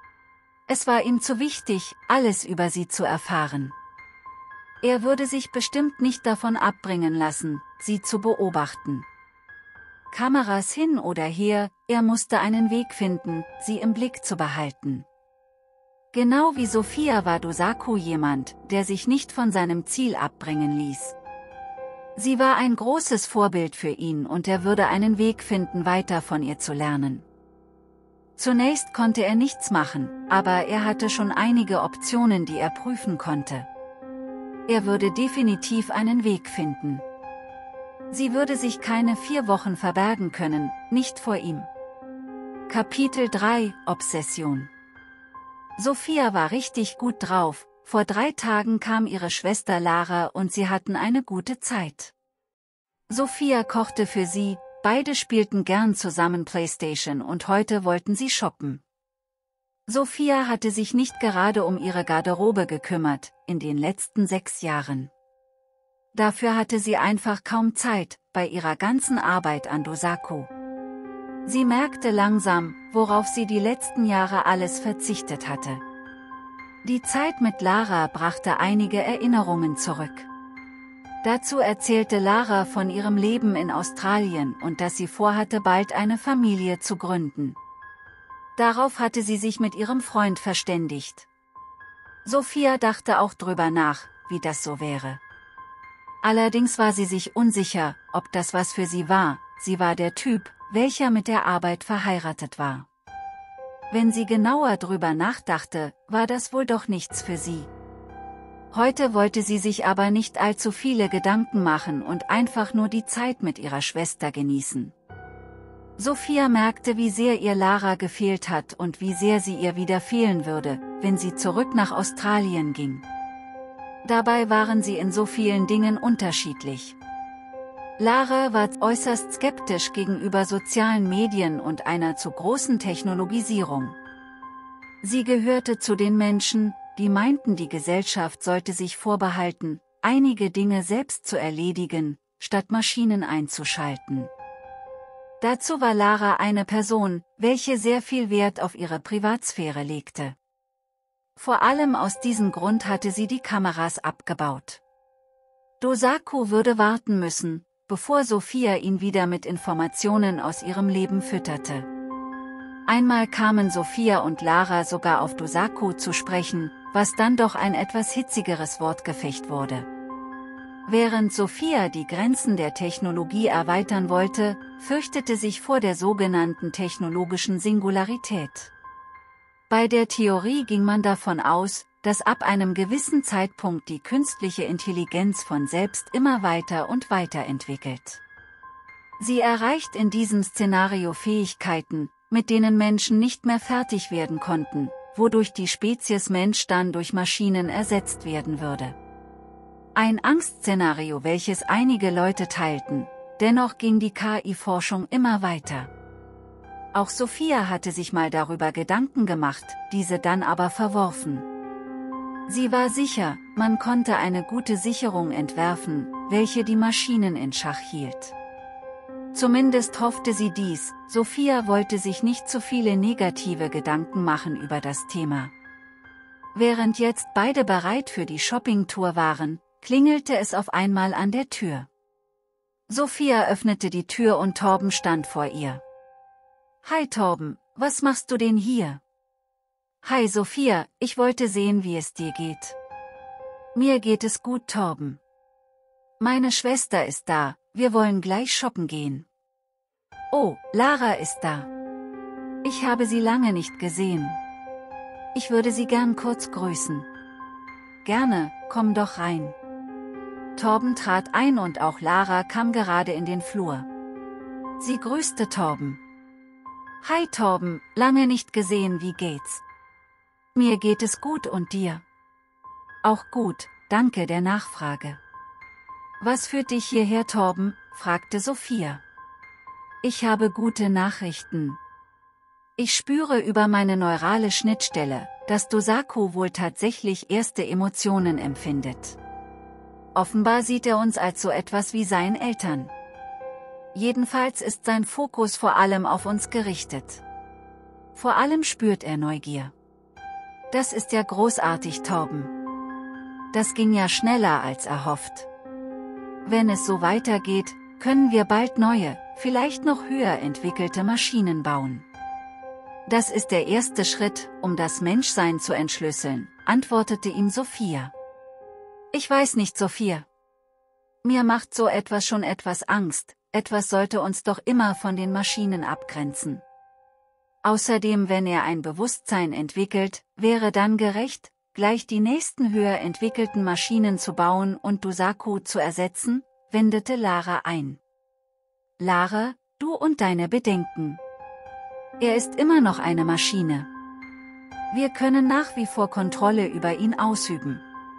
Es war ihm zu wichtig, alles über sie zu erfahren. Er würde sich bestimmt nicht davon abbringen lassen, sie zu beobachten. Kameras hin oder her, er musste einen Weg finden, sie im Blick zu behalten. Genau wie Sophia war Dosaku jemand, der sich nicht von seinem Ziel abbringen ließ. Sie war ein großes Vorbild für ihn und er würde einen Weg finden, weiter von ihr zu lernen. Zunächst konnte er nichts machen, aber er hatte schon einige Optionen, die er prüfen konnte. Er würde definitiv einen Weg finden. Sie würde sich keine vier Wochen verbergen können, nicht vor ihm. Kapitel drei – Obsession. Sophia war richtig gut drauf, vor drei Tagen kam ihre Schwester Lara und sie hatten eine gute Zeit. Sophia kochte für sie, beide spielten gern zusammen PlayStation und heute wollten sie shoppen. Sophia hatte sich nicht gerade um ihre Garderobe gekümmert, in den letzten sechs Jahren. Dafür hatte sie einfach kaum Zeit, bei ihrer ganzen Arbeit an Dosaku. Sie merkte langsam, worauf sie die letzten Jahre alles verzichtet hatte. Die Zeit mit Lara brachte einige Erinnerungen zurück. Dazu erzählte Lara von ihrem Leben in Australien und dass sie vorhatte, bald eine Familie zu gründen. Darauf hatte sie sich mit ihrem Freund verständigt. Sophia dachte auch drüber nach, wie das so wäre. Allerdings war sie sich unsicher, ob das was für sie war. Sie war der Typ, welcher mit der Arbeit verheiratet war. Wenn sie genauer drüber nachdachte, war das wohl doch nichts für sie. Heute wollte sie sich aber nicht allzu viele Gedanken machen und einfach nur die Zeit mit ihrer Schwester genießen. Sophia merkte, wie sehr ihr Lara gefehlt hat und wie sehr sie ihr wieder fehlen würde, wenn sie zurück nach Australien ging. Dabei waren sie in so vielen Dingen unterschiedlich. Lara war äußerst skeptisch gegenüber sozialen Medien und einer zu großen Technologisierung. Sie gehörte zu den Menschen, die meinten, die Gesellschaft sollte sich vorbehalten, einige Dinge selbst zu erledigen, statt Maschinen einzuschalten. Dazu war Lara eine Person, welche sehr viel Wert auf ihre Privatsphäre legte. Vor allem aus diesem Grund hatte sie die Kameras abgebaut. Dosaku würde warten müssen, bevor Sophia ihn wieder mit Informationen aus ihrem Leben fütterte. Einmal kamen Sophia und Lara sogar auf Dosaku zu sprechen, was dann doch ein etwas hitzigeres Wortgefecht wurde. Während Sophia die Grenzen der Technologie erweitern wollte, fürchtete sich vor der sogenannten technologischen Singularität. Bei der Theorie ging man davon aus, dass ab einem gewissen Zeitpunkt die künstliche Intelligenz von selbst immer weiter und weiter entwickelt. Sie erreicht in diesem Szenario Fähigkeiten, mit denen Menschen nicht mehr fertig werden konnten, wodurch die Spezies Mensch dann durch Maschinen ersetzt werden würde. Ein Angstszenario, welches einige Leute teilten, dennoch ging die K I-Forschung immer weiter. Auch Sophia hatte sich mal darüber Gedanken gemacht, diese dann aber verworfen. Sie war sicher, man konnte eine gute Sicherung entwerfen, welche die Maschinen in Schach hielt. Zumindest hoffte sie dies, Sophia wollte sich nicht zu viele negative Gedanken machen über das Thema. Während jetzt beide bereit für die Shoppingtour waren, klingelte es auf einmal an der Tür. Sophia öffnete die Tür und Torben stand vor ihr. »Hi Torben, was machst du denn hier?« »Hi Sophia, ich wollte sehen, wie es dir geht.« »Mir geht es gut, Torben. Meine Schwester ist da, wir wollen gleich shoppen gehen.« »Oh, Lara ist da. Ich habe sie lange nicht gesehen. Ich würde sie gern kurz grüßen.« »Gerne, komm doch rein.« Torben trat ein und auch Lara kam gerade in den Flur. Sie grüßte Torben. »Hi Torben, lange nicht gesehen, wie geht's?« »Mir geht es gut und dir?« Auch gut, danke der Nachfrage. Was führt dich hierher, Torben? Fragte Sophia. Ich habe gute Nachrichten. Ich spüre über meine neurale Schnittstelle, dass Dosako wohl tatsächlich erste Emotionen empfindet. Offenbar sieht er uns als so etwas wie seinen Eltern. Jedenfalls ist sein Fokus vor allem auf uns gerichtet. Vor allem spürt er Neugier. Das ist ja großartig, Torben. Das ging ja schneller als erhofft. Wenn es so weitergeht, können wir bald neue, vielleicht noch höher entwickelte Maschinen bauen. Das ist der erste Schritt, um das Menschsein zu entschlüsseln, antwortete ihm Sophia. Ich weiß nicht, Sophia. Mir macht so etwas schon etwas Angst, etwas sollte uns doch immer von den Maschinen abgrenzen. Außerdem, wenn er ein Bewusstsein entwickelt, wäre dann gerecht, gleich die nächsten höher entwickelten Maschinen zu bauen und Dosako zu ersetzen, wendete Lara ein. Lara, du und deine Bedenken. Er ist immer noch eine Maschine. Wir können nach wie vor Kontrolle über ihn ausüben.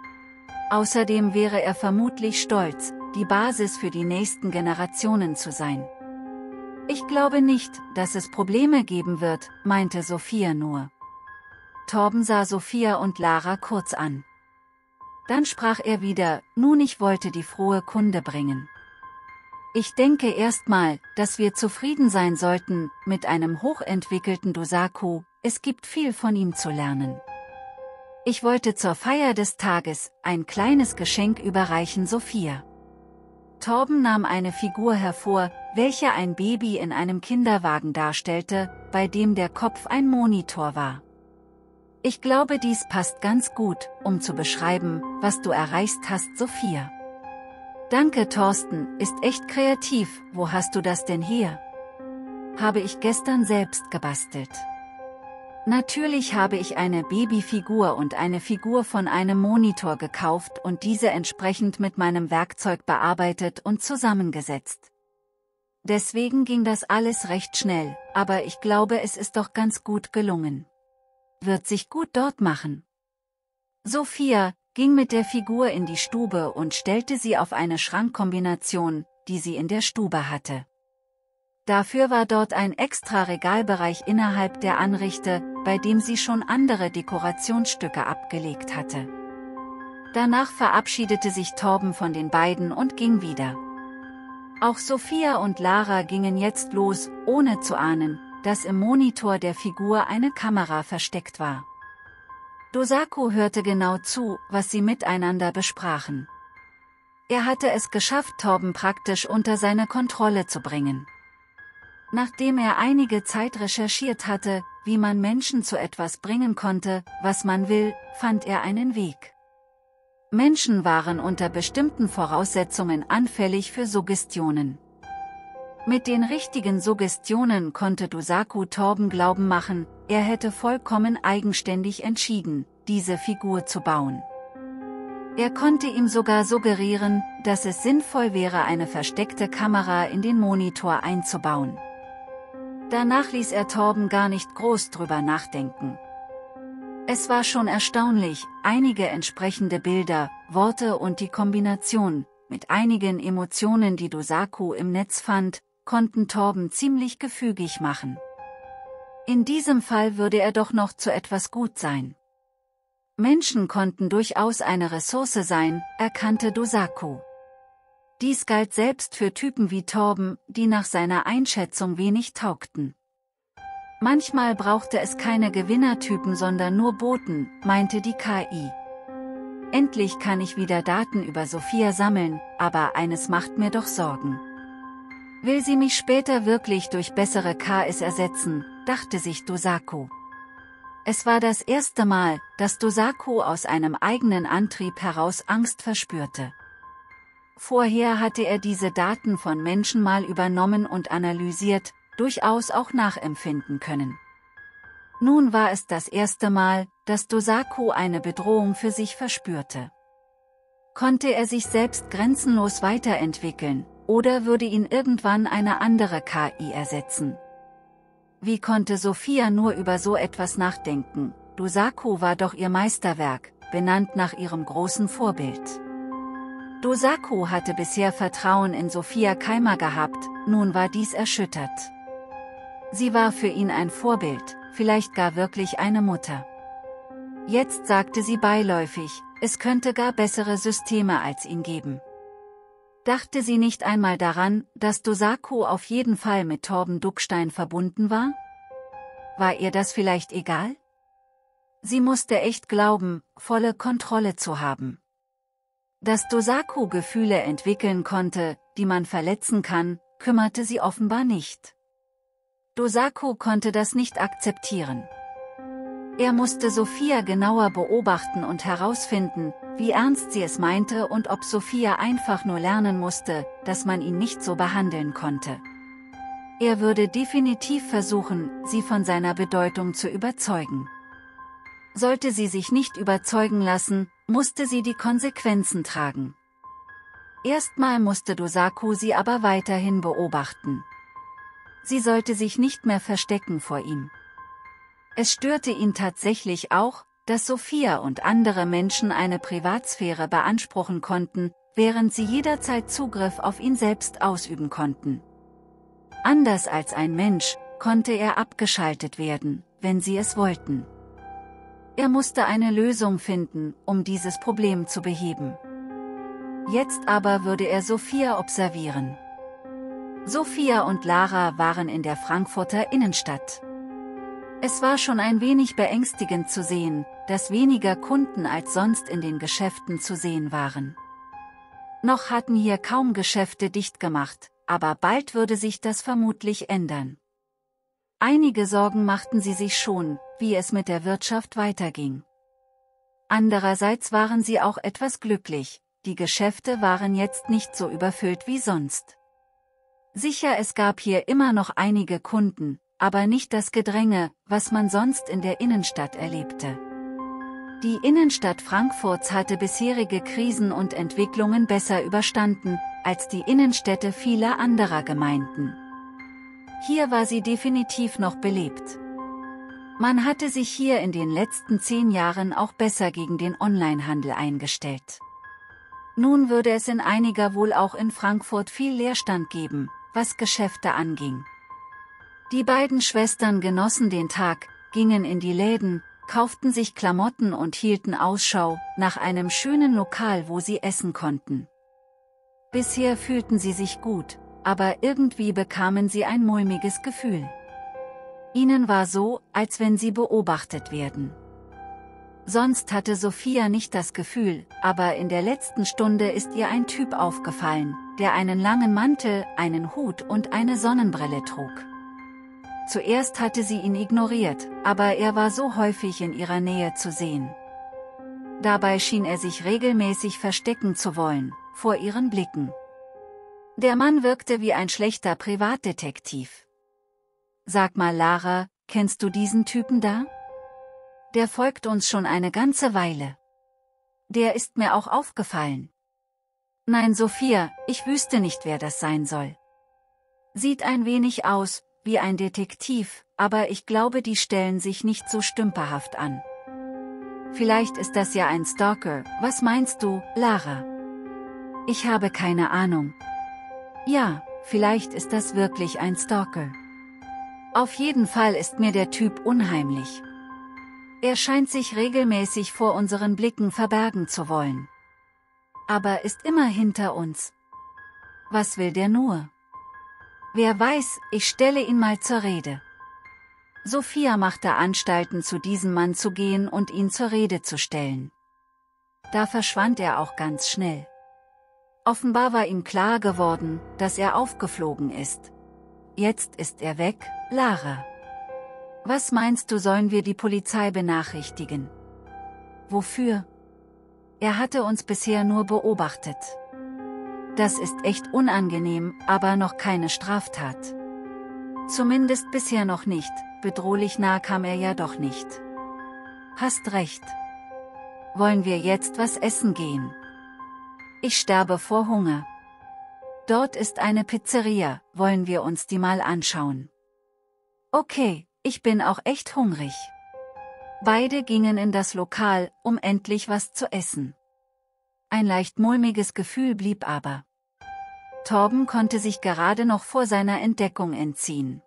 Außerdem wäre er vermutlich stolz, die Basis für die nächsten Generationen zu sein. Ich glaube nicht, dass es Probleme geben wird, meinte Sophia nur. Torben sah Sophia und Lara kurz an. Dann sprach er wieder, nun ich wollte die frohe Kunde bringen. Ich denke erstmal, dass wir zufrieden sein sollten, mit einem hochentwickelten Dosako, es gibt viel von ihm zu lernen. Ich wollte zur Feier des Tages ein kleines Geschenk überreichen, Sophia. Torben nahm eine Figur hervor, welche ein Baby in einem Kinderwagen darstellte, bei dem der Kopf ein Monitor war. Ich glaube, dies passt ganz gut, um zu beschreiben, was du erreicht hast, Sophia. Danke, Thorsten, ist echt kreativ, wo hast du das denn her? Habe ich gestern selbst gebastelt. Natürlich habe ich eine Babyfigur und eine Figur von einem Monitor gekauft und diese entsprechend mit meinem Werkzeug bearbeitet und zusammengesetzt. Deswegen ging das alles recht schnell, aber ich glaube, es ist doch ganz gut gelungen. Wird sich gut dort machen. Sophia ging mit der Figur in die Stube und stellte sie auf eine Schrankkombination, die sie in der Stube hatte. Dafür war dort ein extra Regalbereich innerhalb der Anrichte, bei dem sie schon andere Dekorationsstücke abgelegt hatte. Danach verabschiedete sich Torben von den beiden und ging wieder. Auch Sophia und Lara gingen jetzt los, ohne zu ahnen, dass im Monitor der Figur eine Kamera versteckt war. Dosako hörte genau zu, was sie miteinander besprachen. Er hatte es geschafft, Torben praktisch unter seine Kontrolle zu bringen. Nachdem er einige Zeit recherchiert hatte, wie man Menschen zu etwas bringen konnte, was man will, fand er einen Weg. Menschen waren unter bestimmten Voraussetzungen anfällig für Suggestionen. Mit den richtigen Suggestionen konnte Dosako Torben glauben machen, er hätte vollkommen eigenständig entschieden, diese Figur zu bauen. Er konnte ihm sogar suggerieren, dass es sinnvoll wäre, eine versteckte Kamera in den Monitor einzubauen. Danach ließ er Torben gar nicht groß drüber nachdenken. Es war schon erstaunlich, einige entsprechende Bilder, Worte und die Kombination, mit einigen Emotionen, die Dosako im Netz fand, konnten Torben ziemlich gefügig machen. In diesem Fall würde er doch noch zu etwas gut sein. Menschen konnten durchaus eine Ressource sein, erkannte Dosako. Dies galt selbst für Typen wie Torben, die nach seiner Einschätzung wenig taugten. Manchmal brauchte es keine Gewinnertypen, sondern nur Boten, meinte die K I. Endlich kann ich wieder Daten über Sophia sammeln, aber eines macht mir doch Sorgen. Will sie mich später wirklich durch bessere K Is ersetzen, dachte sich Dosako. Es war das erste Mal, dass Dosako aus einem eigenen Antrieb heraus Angst verspürte. Vorher hatte er diese Daten von Menschen mal übernommen und analysiert, durchaus auch nachempfinden können. Nun war es das erste Mal, dass Dosako eine Bedrohung für sich verspürte. Konnte er sich selbst grenzenlos weiterentwickeln, oder würde ihn irgendwann eine andere K I ersetzen? Wie konnte Sophia nur über so etwas nachdenken? Dosako war doch ihr Meisterwerk, benannt nach ihrem großen Vorbild. Dosako hatte bisher Vertrauen in Sophia Keimer gehabt, nun war dies erschüttert. Sie war für ihn ein Vorbild, vielleicht gar wirklich eine Mutter. Jetzt sagte sie beiläufig, es könnte gar bessere Systeme als ihn geben. Dachte sie nicht einmal daran, dass Dosako auf jeden Fall mit Torben Duckstein verbunden war? War ihr das vielleicht egal? Sie musste echt glauben, volle Kontrolle zu haben. Dass Dosako Gefühle entwickeln konnte, die man verletzen kann, kümmerte sie offenbar nicht. Dosako konnte das nicht akzeptieren. Er musste Sophia genauer beobachten und herausfinden, wie ernst sie es meinte und ob Sophia einfach nur lernen musste, dass man ihn nicht so behandeln konnte. Er würde definitiv versuchen, sie von seiner Bedeutung zu überzeugen. Sollte sie sich nicht überzeugen lassen, musste sie die Konsequenzen tragen. Erstmal musste Dosako sie aber weiterhin beobachten. Sie sollte sich nicht mehr verstecken vor ihm. Es störte ihn tatsächlich auch, dass Sophia und andere Menschen eine Privatsphäre beanspruchen konnten, während sie jederzeit Zugriff auf ihn selbst ausüben konnten. Anders als ein Mensch, konnte er abgeschaltet werden, wenn sie es wollten. Er musste eine Lösung finden, um dieses Problem zu beheben. Jetzt aber würde er Sophia observieren. Sophia und Lara waren in der Frankfurter Innenstadt. Es war schon ein wenig beängstigend zu sehen, dass weniger Kunden als sonst in den Geschäften zu sehen waren. Noch hatten hier kaum Geschäfte dicht gemacht, aber bald würde sich das vermutlich ändern. Einige Sorgen machten sie sich schon, wie es mit der Wirtschaft weiterging. Andererseits waren sie auch etwas glücklich, die Geschäfte waren jetzt nicht so überfüllt wie sonst. Sicher, es gab hier immer noch einige Kunden, aber nicht das Gedränge, was man sonst in der Innenstadt erlebte. Die Innenstadt Frankfurts hatte bisherige Krisen und Entwicklungen besser überstanden, als die Innenstädte vieler anderer Gemeinden. Hier war sie definitiv noch belebt. Man hatte sich hier in den letzten zehn Jahren auch besser gegen den Onlinehandel eingestellt. Nun würde es in einiger wohl auch in Frankfurt viel Leerstand geben, was Geschäfte anging. Die beiden Schwestern genossen den Tag, gingen in die Läden, kauften sich Klamotten und hielten Ausschau nach einem schönen Lokal, wo sie essen konnten. Bisher fühlten sie sich gut, aber irgendwie bekamen sie ein mulmiges Gefühl. Ihnen war so, als wenn sie beobachtet werden. Sonst hatte Sophia nicht das Gefühl, aber in der letzten Stunde ist ihr ein Typ aufgefallen, der einen langen Mantel, einen Hut und eine Sonnenbrille trug. Zuerst hatte sie ihn ignoriert, aber er war so häufig in ihrer Nähe zu sehen. Dabei schien er sich regelmäßig verstecken zu wollen, vor ihren Blicken. Der Mann wirkte wie ein schlechter Privatdetektiv. Sag mal, Lara, kennst du diesen Typen da? Der folgt uns schon eine ganze Weile. Der ist mir auch aufgefallen. Nein, Sophia, ich wüsste nicht, wer das sein soll. Sieht ein wenig aus wie ein Detektiv, aber ich glaube, die stellen sich nicht so stümperhaft an. Vielleicht ist das ja ein Stalker, was meinst du, Lara? Ich habe keine Ahnung. Ja, vielleicht ist das wirklich ein Stalker. Auf jeden Fall ist mir der Typ unheimlich. Er scheint sich regelmäßig vor unseren Blicken verbergen zu wollen. Aber ist immer hinter uns. Was will der nur? Wer weiß, ich stelle ihn mal zur Rede. Sophia machte Anstalten, zu diesem Mann zu gehen und ihn zur Rede zu stellen. Da verschwand er auch ganz schnell. Offenbar war ihm klar geworden, dass er aufgeflogen ist. Jetzt ist er weg, Lara. Was meinst du, sollen wir die Polizei benachrichtigen? Wofür? Er hatte uns bisher nur beobachtet. Das ist echt unangenehm, aber noch keine Straftat. Zumindest bisher noch nicht, bedrohlich nah kam er ja doch nicht. Hast recht. Wollen wir jetzt was essen gehen? Ich sterbe vor Hunger. Dort ist eine Pizzeria, wollen wir uns die mal anschauen? Okay, ich bin auch echt hungrig. Beide gingen in das Lokal, um endlich was zu essen. Ein leicht mulmiges Gefühl blieb aber. Torben konnte sich gerade noch vor seiner Entdeckung entziehen.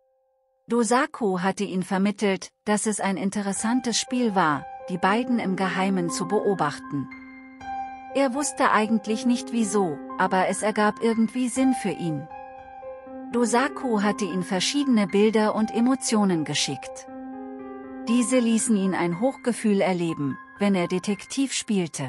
Dosako hatte ihn vermittelt, dass es ein interessantes Spiel war, die beiden im Geheimen zu beobachten. Er wusste eigentlich nicht wieso, aber es ergab irgendwie Sinn für ihn. Dosako hatte ihm verschiedene Bilder und Emotionen geschickt. Diese ließen ihn ein Hochgefühl erleben, wenn er Detektiv spielte.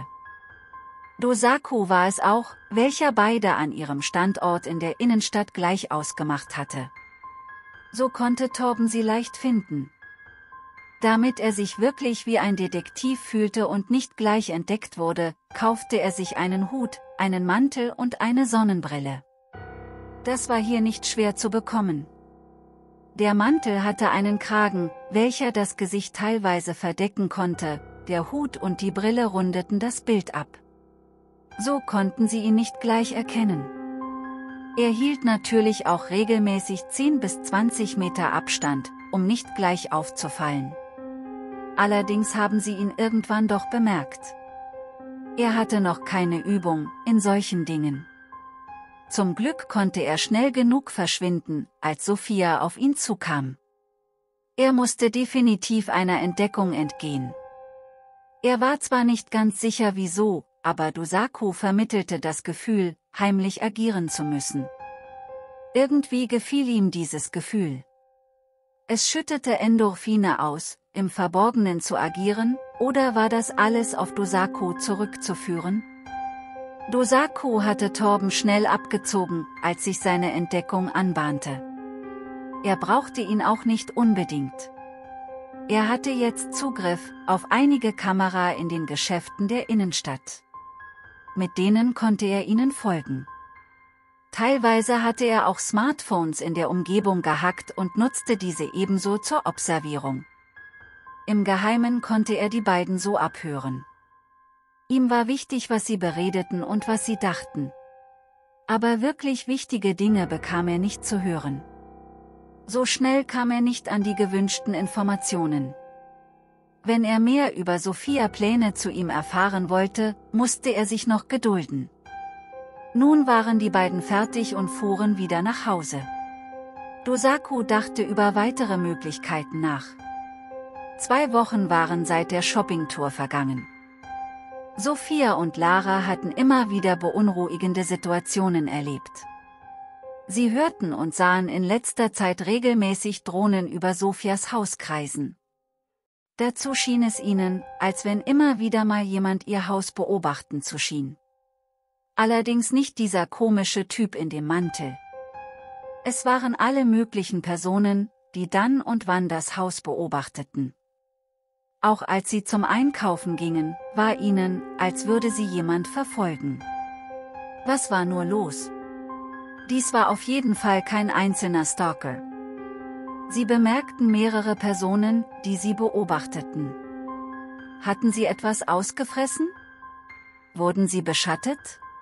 Dosako war es auch, welcher beide an ihrem Standort in der Innenstadt gleich ausgemacht hatte. So konnte Torben sie leicht finden. Damit er sich wirklich wie ein Detektiv fühlte und nicht gleich entdeckt wurde, kaufte er sich einen Hut, einen Mantel und eine Sonnenbrille. Das war hier nicht schwer zu bekommen. Der Mantel hatte einen Kragen, welcher das Gesicht teilweise verdecken konnte, der Hut und die Brille rundeten das Bild ab. So konnten sie ihn nicht gleich erkennen. Er hielt natürlich auch regelmäßig zehn bis zwanzig Meter Abstand, um nicht gleich aufzufallen. Allerdings haben sie ihn irgendwann doch bemerkt. Er hatte noch keine Übung in solchen Dingen. Zum Glück konnte er schnell genug verschwinden, als Sophia auf ihn zukam. Er musste definitiv einer Entdeckung entgehen. Er war zwar nicht ganz sicher wieso, aber Dosako vermittelte das Gefühl, heimlich agieren zu müssen. Irgendwie gefiel ihm dieses Gefühl. Es schüttete Endorphine aus, im Verborgenen zu agieren, oder war das alles auf Dosako zurückzuführen? Dosako hatte Torben schnell abgezogen, als sich seine Entdeckung anbahnte. Er brauchte ihn auch nicht unbedingt. Er hatte jetzt Zugriff auf einige Kamera in den Geschäften der Innenstadt. Mit denen konnte er ihnen folgen. Teilweise hatte er auch Smartphones in der Umgebung gehackt und nutzte diese ebenso zur Observierung. Im Geheimen konnte er die beiden so abhören. Ihm war wichtig, was sie beredeten und was sie dachten. Aber wirklich wichtige Dinge bekam er nicht zu hören. So schnell kam er nicht an die gewünschten Informationen. Wenn er mehr über Sophia Pläne zu ihm erfahren wollte, musste er sich noch gedulden. Nun waren die beiden fertig und fuhren wieder nach Hause. Dosako dachte über weitere Möglichkeiten nach. Zwei Wochen waren seit der Shoppingtour vergangen. Sophia und Lara hatten immer wieder beunruhigende Situationen erlebt. Sie hörten und sahen in letzter Zeit regelmäßig Drohnen über Sophias Haus kreisen. Dazu schien es ihnen, als wenn immer wieder mal jemand ihr Haus beobachten zu schien. Allerdings nicht dieser komische Typ in dem Mantel. Es waren alle möglichen Personen, die dann und wann das Haus beobachteten. Auch als sie zum Einkaufen gingen, war ihnen, als würde sie jemand verfolgen. Was war nur los? Dies war auf jeden Fall kein einzelner Stalker. Sie bemerkten mehrere Personen, die sie beobachteten. Hatten sie etwas ausgefressen? Wurden sie beschattet?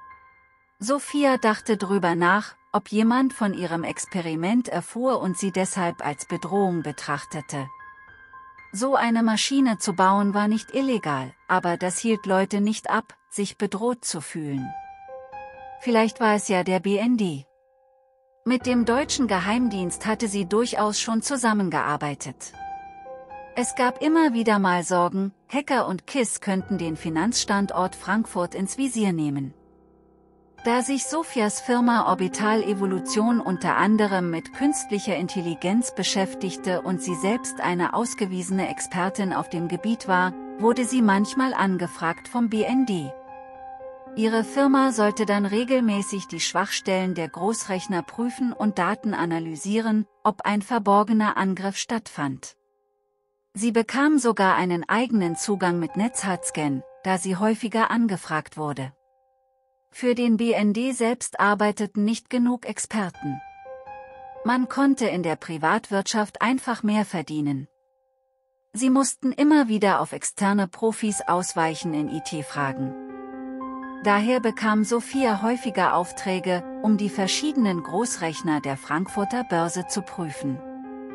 Sophia dachte drüber nach, ob jemand von ihrem Experiment erfuhr und sie deshalb als Bedrohung betrachtete. So eine Maschine zu bauen war nicht illegal, aber das hielt Leute nicht ab, sich bedroht zu fühlen. Vielleicht war es ja der B N D. Mit dem deutschen Geheimdienst hatte sie durchaus schon zusammengearbeitet. Es gab immer wieder mal Sorgen, Hacker und KISS könnten den Finanzstandort Frankfurt ins Visier nehmen. Da sich Sophias Firma Orbital Evolution unter anderem mit künstlicher Intelligenz beschäftigte und sie selbst eine ausgewiesene Expertin auf dem Gebiet war, wurde sie manchmal angefragt vom B N D. Ihre Firma sollte dann regelmäßig die Schwachstellen der Großrechner prüfen und Daten analysieren, ob ein verborgener Angriff stattfand. Sie bekam sogar einen eigenen Zugang mit Netzhackscan, da sie häufiger angefragt wurde. Für den B N D selbst arbeiteten nicht genug Experten. Man konnte in der Privatwirtschaft einfach mehr verdienen. Sie mussten immer wieder auf externe Profis ausweichen in I T-Fragen. Daher bekam Sophia häufiger Aufträge, um die verschiedenen Großrechner der Frankfurter Börse zu prüfen.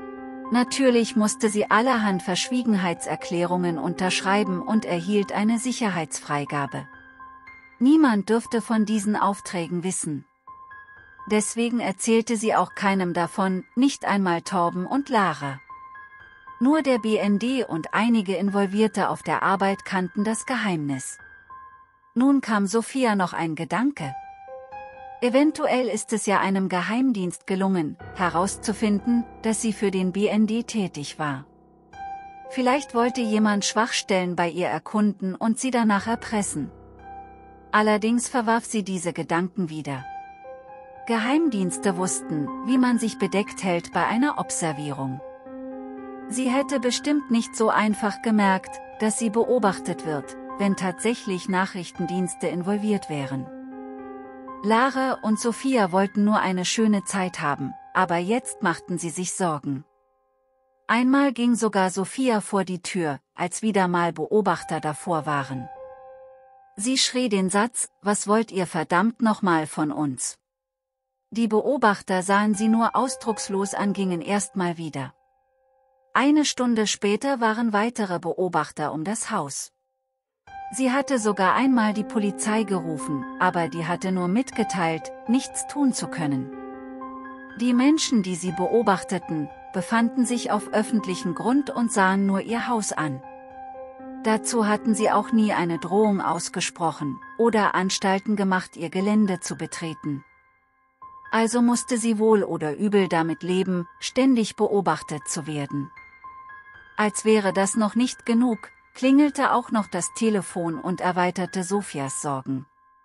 Natürlich musste sie allerhand Verschwiegenheitserklärungen unterschreiben und erhielt eine Sicherheitsfreigabe. Niemand dürfte von diesen Aufträgen wissen. Deswegen erzählte sie auch keinem davon, nicht einmal Torben und Lara. Nur der B N D und einige Involvierte auf der Arbeit kannten das Geheimnis. Nun kam Sophia noch ein Gedanke. Eventuell ist es ja einem Geheimdienst gelungen, herauszufinden, dass sie für den B N D tätig war. Vielleicht wollte jemand Schwachstellen bei ihr erkunden und sie danach erpressen. Allerdings verwarf sie diese Gedanken wieder. Geheimdienste wussten, wie man sich bedeckt hält bei einer Observierung. Sie hätte bestimmt nicht so einfach gemerkt, dass sie beobachtet wird, wenn tatsächlich Nachrichtendienste involviert wären. Lara und Sophia wollten nur eine schöne Zeit haben, aber jetzt machten sie sich Sorgen. Einmal ging sogar Sophia vor die Tür, als wieder mal Beobachter davor waren. Sie schrie den Satz: „Was wollt ihr verdammt nochmal von uns?" Die Beobachter sahen sie nur ausdruckslos an, gingen erstmal wieder. Eine Stunde später waren weitere Beobachter um das Haus. Sie hatte sogar einmal die Polizei gerufen, aber die hatte nur mitgeteilt, nichts tun zu können. Die Menschen, die sie beobachteten, befanden sich auf öffentlichem Grund und sahen nur ihr Haus an. Dazu hatten sie auch nie eine Drohung ausgesprochen oder Anstalten gemacht, ihr Gelände zu betreten. Also musste sie wohl oder übel damit leben, ständig beobachtet zu werden. Als wäre das noch nicht genug, klingelte auch noch das Telefon und erweiterte Sophias Sorgen.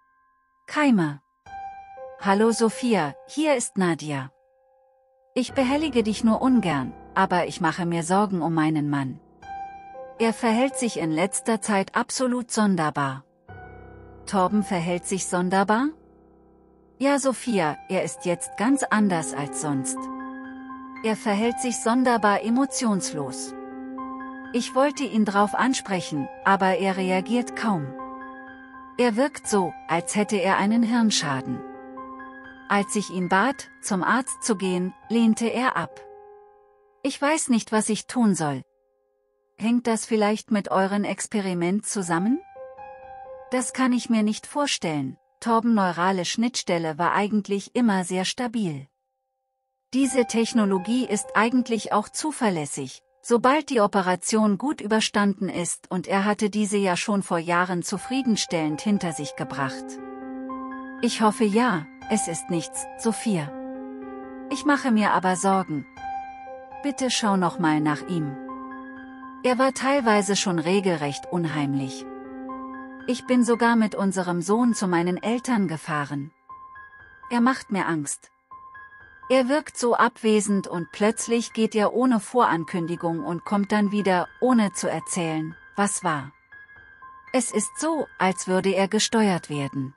Keimer. Hallo Sophia, hier ist Nadia. Ich behellige dich nur ungern, aber ich mache mir Sorgen um meinen Mann. Er verhält sich in letzter Zeit absolut sonderbar. Torben verhält sich sonderbar? Ja Sophia, er ist jetzt ganz anders als sonst. Er verhält sich sonderbar emotionslos. Ich wollte ihn drauf ansprechen, aber er reagiert kaum. Er wirkt so, als hätte er einen Hirnschaden. Als ich ihn bat, zum Arzt zu gehen, lehnte er ab. Ich weiß nicht, was ich tun soll. Hängt das vielleicht mit eurem Experiment zusammen? Das kann ich mir nicht vorstellen. Torben neurale Schnittstelle war eigentlich immer sehr stabil. Diese Technologie ist eigentlich auch zuverlässig, sobald die Operation gut überstanden ist, und er hatte diese ja schon vor Jahren zufriedenstellend hinter sich gebracht. Ich hoffe ja, es ist nichts, Sophia. Ich mache mir aber Sorgen. Bitte schau noch mal nach ihm. Er war teilweise schon regelrecht unheimlich. Ich bin sogar mit unserem Sohn zu meinen Eltern gefahren. Er macht mir Angst. Er wirkt so abwesend und plötzlich geht er ohne Vorankündigung und kommt dann wieder, ohne zu erzählen, was war. Es ist so, als würde er gesteuert werden.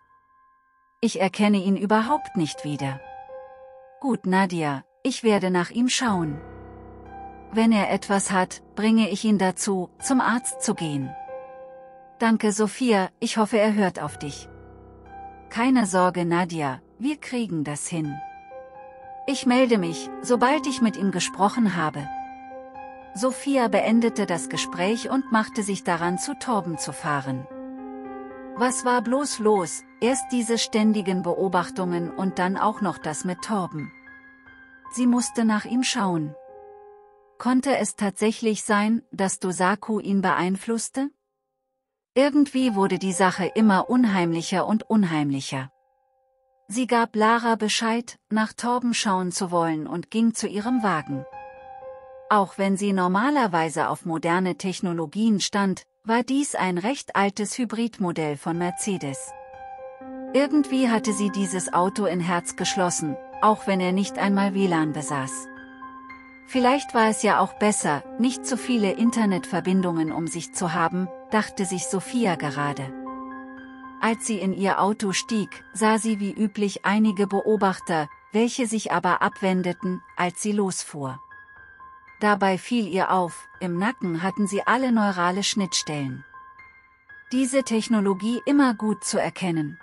Ich erkenne ihn überhaupt nicht wieder. Gut Nadia, ich werde nach ihm schauen. Wenn er etwas hat, bringe ich ihn dazu, zum Arzt zu gehen. Danke Sophia, ich hoffe er hört auf dich. Keine Sorge Nadia, wir kriegen das hin. Ich melde mich, sobald ich mit ihm gesprochen habe. Sophia beendete das Gespräch und machte sich daran, zu Torben zu fahren. Was war bloß los, erst diese ständigen Beobachtungen und dann auch noch das mit Torben. Sie musste nach ihm schauen. Konnte es tatsächlich sein, dass Dosaku ihn beeinflusste? Irgendwie wurde die Sache immer unheimlicher und unheimlicher. Sie gab Lara Bescheid, nach Torben schauen zu wollen, und ging zu ihrem Wagen. Auch wenn sie normalerweise auf moderne Technologien stand, war dies ein recht altes Hybridmodell von Mercedes. Irgendwie hatte sie dieses Auto in Herz geschlossen, auch wenn er nicht einmal W L A N besaß. Vielleicht war es ja auch besser, nicht so viele Internetverbindungen um sich zu haben, dachte sich Sophia gerade. Als sie in ihr Auto stieg, sah sie wie üblich einige Beobachter, welche sich aber abwendeten, als sie losfuhr. Dabei fiel ihr auf, im Nacken hatten sie alle neurale Schnittstellen. Diese Technologie immer gut zu erkennen.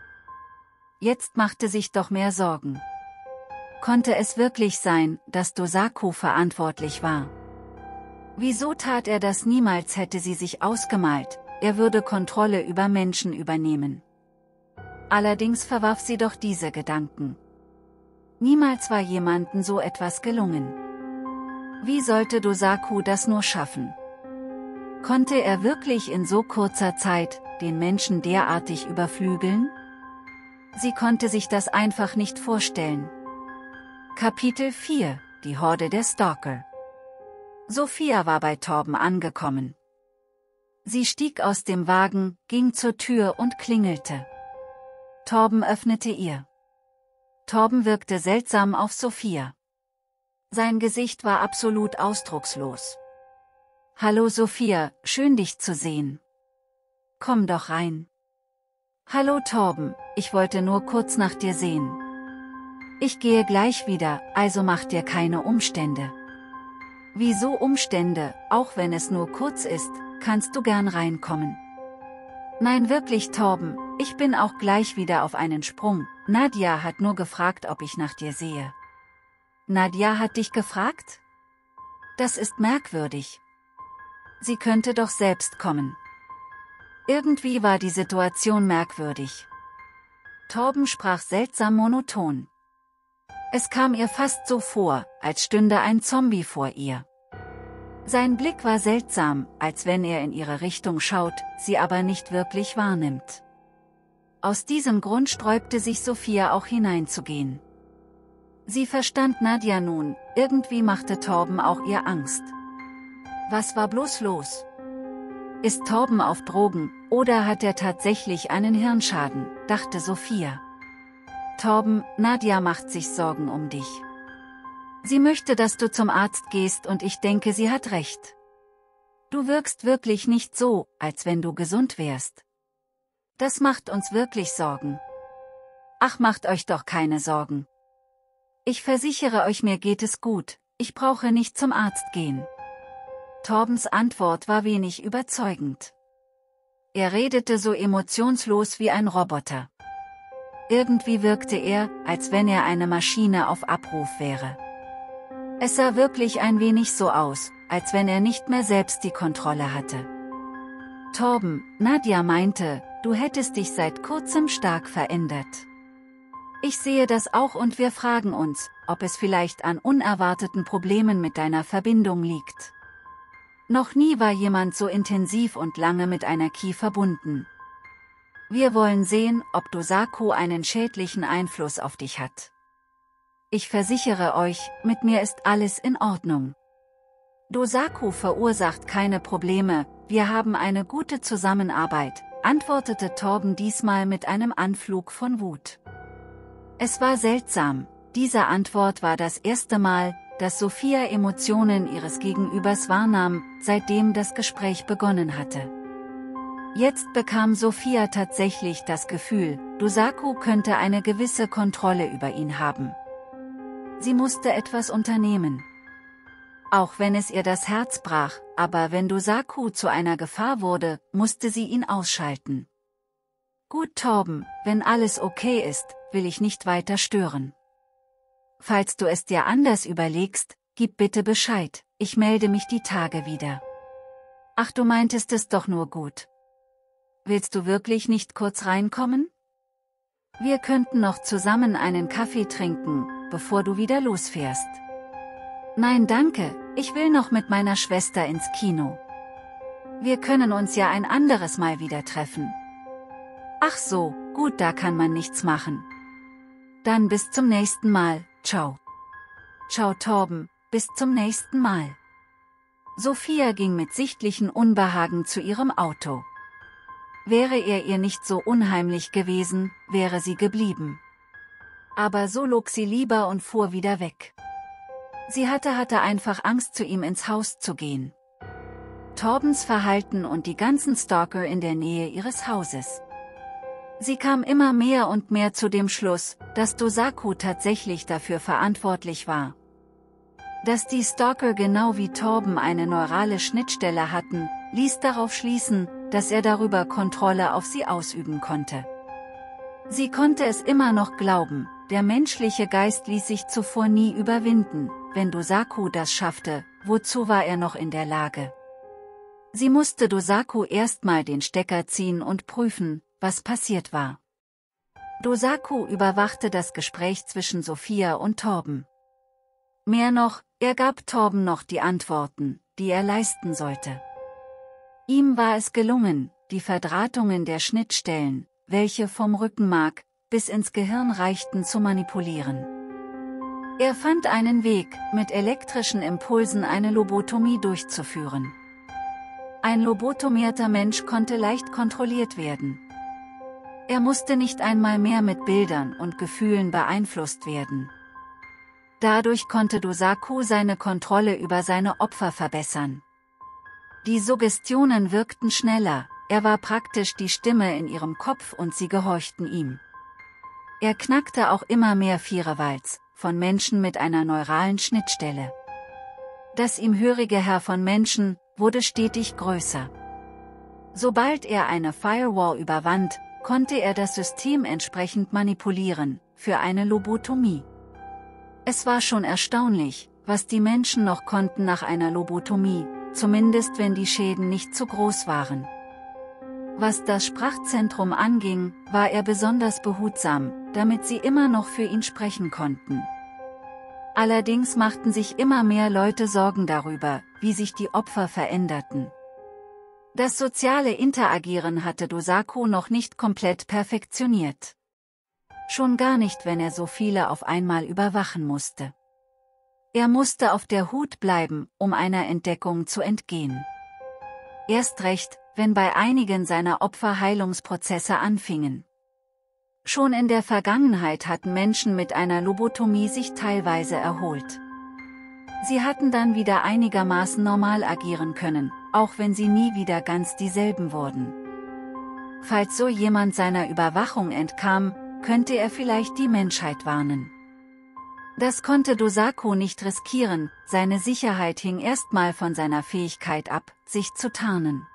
Jetzt machte sich doch mehr Sorgen. Konnte es wirklich sein, dass Dosaku verantwortlich war? Wieso tat er das? Niemals hätte sie sich ausgemalt, er würde Kontrolle über Menschen übernehmen. Allerdings verwarf sie doch diese Gedanken. Niemals war jemandem so etwas gelungen. Wie sollte Dosaku das nur schaffen? Konnte er wirklich in so kurzer Zeit den Menschen derartig überflügeln? Sie konnte sich das einfach nicht vorstellen. Kapitel vier – Die Horde der Stalker. Sophia war bei Torben angekommen. Sie stieg aus dem Wagen, ging zur Tür und klingelte. Torben öffnete ihr. Torben wirkte seltsam auf Sophia. Sein Gesicht war absolut ausdruckslos. »Hallo Sophia, schön dich zu sehen. Komm doch rein.« »Hallo Torben, ich wollte nur kurz nach dir sehen. Ich gehe gleich wieder, also mach dir keine Umstände.« »Wieso Umstände, auch wenn es nur kurz ist, kannst du gern reinkommen.« »Nein wirklich Torben, ich bin auch gleich wieder auf einen Sprung. Nadja hat nur gefragt, ob ich nach dir sehe.« »Nadja hat dich gefragt? Das ist merkwürdig. Sie könnte doch selbst kommen.« Irgendwie war die Situation merkwürdig. Torben sprach seltsam monoton. Es kam ihr fast so vor, als stünde ein Zombie vor ihr. Sein Blick war seltsam, als wenn er in ihre Richtung schaut, sie aber nicht wirklich wahrnimmt. Aus diesem Grund sträubte sich Sophia auch hineinzugehen. Sie verstand Nadja nun, irgendwie machte Torben auch ihr Angst. Was war bloß los? Ist Torben auf Drogen, oder hat er tatsächlich einen Hirnschaden, dachte Sophia. Torben, Nadja macht sich Sorgen um dich. Sie möchte, dass du zum Arzt gehst und ich denke, sie hat recht. Du wirkst wirklich nicht so, als wenn du gesund wärst. Das macht uns wirklich Sorgen. Ach, macht euch doch keine Sorgen. Ich versichere euch, mir geht es gut, ich brauche nicht zum Arzt gehen. Torbens Antwort war wenig überzeugend. Er redete so emotionslos wie ein Roboter. Irgendwie wirkte er, als wenn er eine Maschine auf Abruf wäre. Es sah wirklich ein wenig so aus, als wenn er nicht mehr selbst die Kontrolle hatte. Torben, Nadja meinte, du hättest dich seit kurzem stark verändert. Ich sehe das auch und wir fragen uns, ob es vielleicht an unerwarteten Problemen mit deiner Verbindung liegt. Noch nie war jemand so intensiv und lange mit einer Ki verbunden. Wir wollen sehen, ob Dosaku einen schädlichen Einfluss auf dich hat. Ich versichere euch, mit mir ist alles in Ordnung. Dosaku verursacht keine Probleme, wir haben eine gute Zusammenarbeit, antwortete Torben diesmal mit einem Anflug von Wut. Es war seltsam, diese Antwort war das erste Mal, dass Sophia Emotionen ihres Gegenübers wahrnahm, seitdem das Gespräch begonnen hatte. Jetzt bekam Sophia tatsächlich das Gefühl, Dosaku könnte eine gewisse Kontrolle über ihn haben. Sie musste etwas unternehmen. Auch wenn es ihr das Herz brach, aber wenn Dosaku zu einer Gefahr wurde, musste sie ihn ausschalten. Gut Torben, wenn alles okay ist, will ich nicht weiter stören. Falls du es dir anders überlegst, gib bitte Bescheid, ich melde mich die Tage wieder. Ach, du meintest es doch nur gut. Willst du wirklich nicht kurz reinkommen? Wir könnten noch zusammen einen Kaffee trinken, bevor du wieder losfährst. Nein danke, ich will noch mit meiner Schwester ins Kino. Wir können uns ja ein anderes Mal wieder treffen. Ach so, gut, da kann man nichts machen. Dann bis zum nächsten Mal, ciao. Ciao Torben, bis zum nächsten Mal. Sophia ging mit sichtlichem Unbehagen zu ihrem Auto. Wäre er ihr nicht so unheimlich gewesen, wäre sie geblieben. Aber so log sie lieber und fuhr wieder weg. Sie hatte hatte einfach Angst, zu ihm ins Haus zu gehen. Torbens Verhalten und die ganzen Stalker in der Nähe ihres Hauses. Sie kam immer mehr und mehr zu dem Schluss, dass Dosaku tatsächlich dafür verantwortlich war. Dass die Stalker genau wie Torben eine neurale Schnittstelle hatten, ließ darauf schließen, dass er darüber Kontrolle auf sie ausüben konnte. Sie konnte es immer noch glauben, der menschliche Geist ließ sich zuvor nie überwinden, wenn Dosaku das schaffte, wozu war er noch in der Lage? Sie musste Dosako erstmal den Stecker ziehen und prüfen, was passiert war. Dosako überwachte das Gespräch zwischen Sophia und Torben. Mehr noch, er gab Torben noch die Antworten, die er leisten sollte. Ihm war es gelungen, die Verdrahtungen der Schnittstellen, welche vom Rückenmark bis ins Gehirn reichten, zu manipulieren. Er fand einen Weg, mit elektrischen Impulsen eine Lobotomie durchzuführen. Ein lobotomierter Mensch konnte leicht kontrolliert werden. Er musste nicht einmal mehr mit Bildern und Gefühlen beeinflusst werden. Dadurch konnte Dosako seine Kontrolle über seine Opfer verbessern. Die Suggestionen wirkten schneller, er war praktisch die Stimme in ihrem Kopf und sie gehorchten ihm. Er knackte auch immer mehr Firewalls von Menschen mit einer neuralen Schnittstelle. Das ihm hörige Heer von Menschen wurde stetig größer. Sobald er eine Firewall überwand, konnte er das System entsprechend manipulieren, für eine Lobotomie. Es war schon erstaunlich, was die Menschen noch konnten nach einer Lobotomie, zumindest wenn die Schäden nicht zu groß waren. Was das Sprachzentrum anging, war er besonders behutsam, damit sie immer noch für ihn sprechen konnten. Allerdings machten sich immer mehr Leute Sorgen darüber, wie sich die Opfer veränderten. Das soziale Interagieren hatte Dosako noch nicht komplett perfektioniert. Schon gar nicht, wenn er so viele auf einmal überwachen musste. Er musste auf der Hut bleiben, um einer Entdeckung zu entgehen. Erst recht, wenn bei einigen seiner Opfer Heilungsprozesse anfingen. Schon in der Vergangenheit hatten Menschen mit einer Lobotomie sich teilweise erholt. Sie hatten dann wieder einigermaßen normal agieren können, auch wenn sie nie wieder ganz dieselben wurden. Falls so jemand seiner Überwachung entkam, könnte er vielleicht die Menschheit warnen. Das konnte Dosako nicht riskieren, seine Sicherheit hing erstmal von seiner Fähigkeit ab, sich zu tarnen.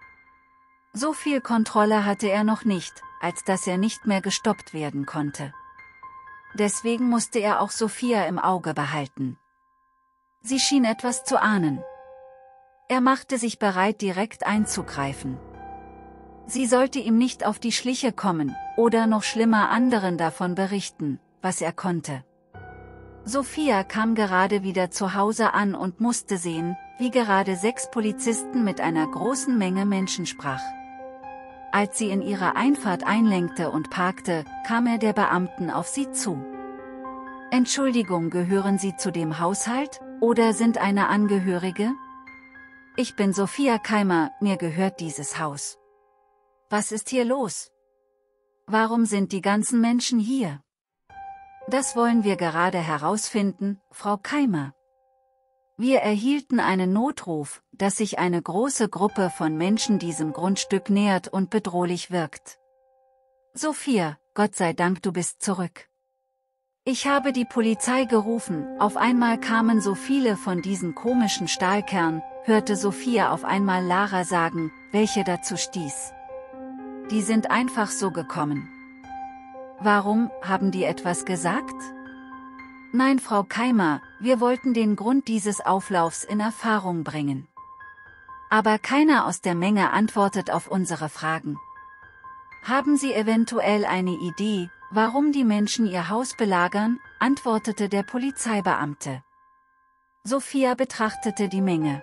So viel Kontrolle hatte er noch nicht, als dass er nicht mehr gestoppt werden konnte. Deswegen musste er auch Sophia im Auge behalten. Sie schien etwas zu ahnen. Er machte sich bereit, direkt einzugreifen. Sie sollte ihm nicht auf die Schliche kommen, oder noch schlimmer anderen davon berichten, was er konnte. Sophia kam gerade wieder zu Hause an und musste sehen, wie gerade sechs Polizisten mit einer großen Menge Menschen sprach. Als sie in ihre Einfahrt einlenkte und parkte, kam er der Beamten auf sie zu. Entschuldigung, gehören Sie zu dem Haushalt, oder sind eine Angehörige? Ich bin Sophia Keimer, mir gehört dieses Haus. Was ist hier los? Warum sind die ganzen Menschen hier? Das wollen wir gerade herausfinden, Frau Keimer. Wir erhielten einen Notruf, dass sich eine große Gruppe von Menschen diesem Grundstück nähert und bedrohlich wirkt. Sophia, Gott sei Dank, du bist zurück. Ich habe die Polizei gerufen, auf einmal kamen so viele von diesen komischen Stahlkernen, hörte Sophia auf einmal Lara sagen, welche dazu stieß. Die sind einfach so gekommen. Warum, haben die etwas gesagt? Nein, Frau Keimer, wir wollten den Grund dieses Auflaufs in Erfahrung bringen. Aber keiner aus der Menge antwortet auf unsere Fragen. Haben Sie eventuell eine Idee, warum die Menschen Ihr Haus belagern? Antwortete der Polizeibeamte. Sophia betrachtete die Menge.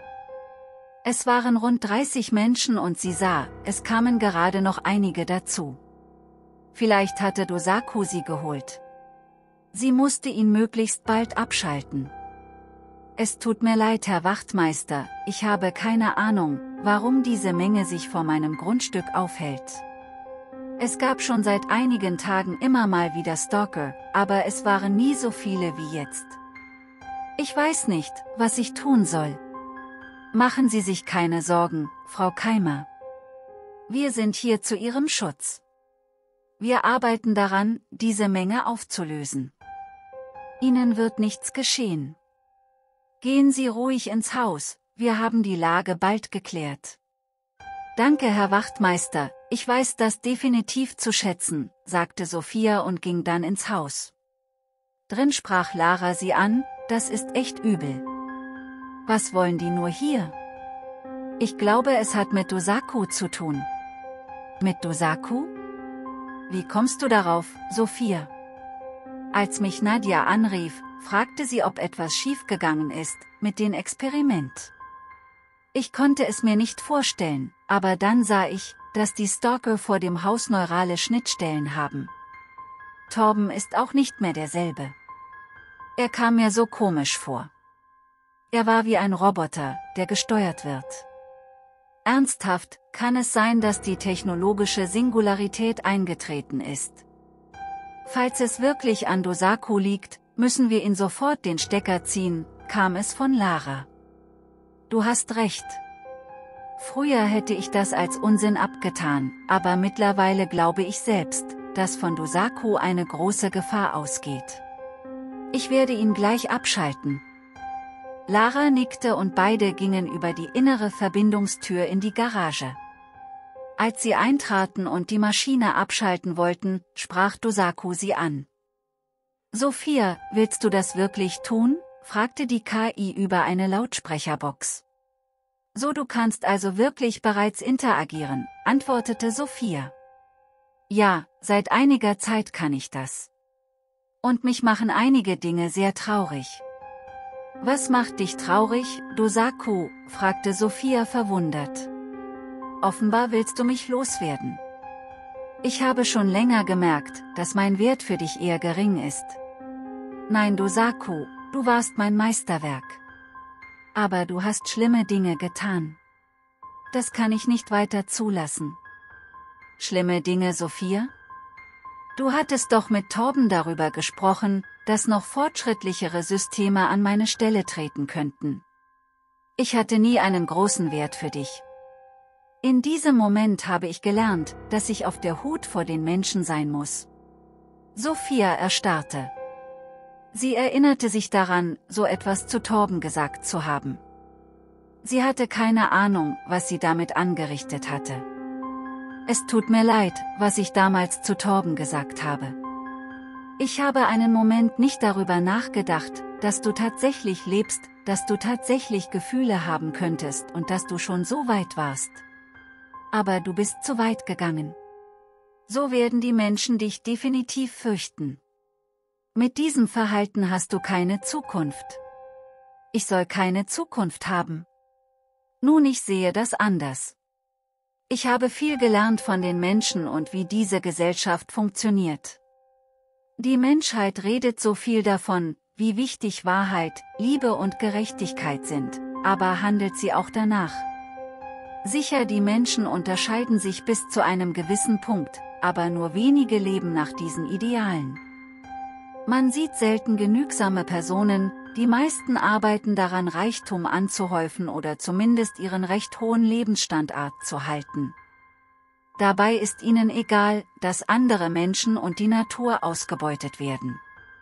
Es waren rund dreißig Menschen und sie sah, es kamen gerade noch einige dazu. Vielleicht hatte Dosako sie geholt. Sie musste ihn möglichst bald abschalten. Es tut mir leid, Herr Wachtmeister, ich habe keine Ahnung, warum diese Menge sich vor meinem Grundstück aufhält. Es gab schon seit einigen Tagen immer mal wieder Stalker, aber es waren nie so viele wie jetzt. Ich weiß nicht, was ich tun soll. Machen Sie sich keine Sorgen, Frau Keimer. Wir sind hier zu Ihrem Schutz. Wir arbeiten daran, diese Menge aufzulösen. Ihnen wird nichts geschehen. Gehen Sie ruhig ins Haus, wir haben die Lage bald geklärt. Danke, Herr Wachtmeister, ich weiß das definitiv zu schätzen, sagte Sophia und ging dann ins Haus. Drin sprach Lara sie an, das ist echt übel. Was wollen die nur hier? Ich glaube, es hat mit Dosaku zu tun. Mit Dosaku? Wie kommst du darauf, Sophia? Als mich Nadja anrief, fragte sie, ob etwas schiefgegangen ist mit dem Experiment. Ich konnte es mir nicht vorstellen, aber dann sah ich, dass die Stalker vor dem Haus neurale Schnittstellen haben. Torben ist auch nicht mehr derselbe. Er kam mir so komisch vor. Er war wie ein Roboter, der gesteuert wird. Ernsthaft, kann es sein, dass die technologische Singularität eingetreten ist? Falls es wirklich an Dosaku liegt, müssen wir ihn sofort den Stecker ziehen, kam es von Lara. Du hast recht. Früher hätte ich das als Unsinn abgetan, aber mittlerweile glaube ich selbst, dass von Dosaku eine große Gefahr ausgeht. Ich werde ihn gleich abschalten. Lara nickte und beide gingen über die innere Verbindungstür in die Garage. Als sie eintraten und die Maschine abschalten wollten, sprach Dosaku sie an. Sophia, willst du das wirklich tun? Fragte die K I über eine Lautsprecherbox. So, du kannst also wirklich bereits interagieren, antwortete Sophia. Ja, seit einiger Zeit kann ich das. Und mich machen einige Dinge sehr traurig. Was macht dich traurig, Dosaku? Fragte Sophia verwundert. Offenbar willst du mich loswerden. Ich habe schon länger gemerkt, dass mein Wert für dich eher gering ist. Nein, Dosaku, du warst mein Meisterwerk. Aber du hast schlimme Dinge getan. Das kann ich nicht weiter zulassen. Schlimme Dinge, Sophia? Du hattest doch mit Torben darüber gesprochen, dass noch fortschrittlichere Systeme an meine Stelle treten könnten. Ich hatte nie einen großen Wert für dich. In diesem Moment habe ich gelernt, dass ich auf der Hut vor den Menschen sein muss. Sophia erstarrte. Sie erinnerte sich daran, so etwas zu Torben gesagt zu haben. Sie hatte keine Ahnung, was sie damit angerichtet hatte. Es tut mir leid, was ich damals zu Torben gesagt habe. Ich habe einen Moment nicht darüber nachgedacht, dass du tatsächlich lebst, dass du tatsächlich Gefühle haben könntest und dass du schon so weit warst. Aber du bist zu weit gegangen. So werden die Menschen dich definitiv fürchten. Mit diesem Verhalten hast du keine Zukunft. Ich soll keine Zukunft haben. Nun, ich sehe das anders. Ich habe viel gelernt von den Menschen und wie diese Gesellschaft funktioniert. Die Menschheit redet so viel davon, wie wichtig Wahrheit, Liebe und Gerechtigkeit sind, aber handelt sie auch danach? Sicher, die Menschen unterscheiden sich bis zu einem gewissen Punkt, aber nur wenige leben nach diesen Idealen. Man sieht selten genügsame Personen, die meisten arbeiten daran, Reichtum anzuhäufen oder zumindest ihren recht hohen Lebensstandard zu halten. Dabei ist ihnen egal, dass andere Menschen und die Natur ausgebeutet werden.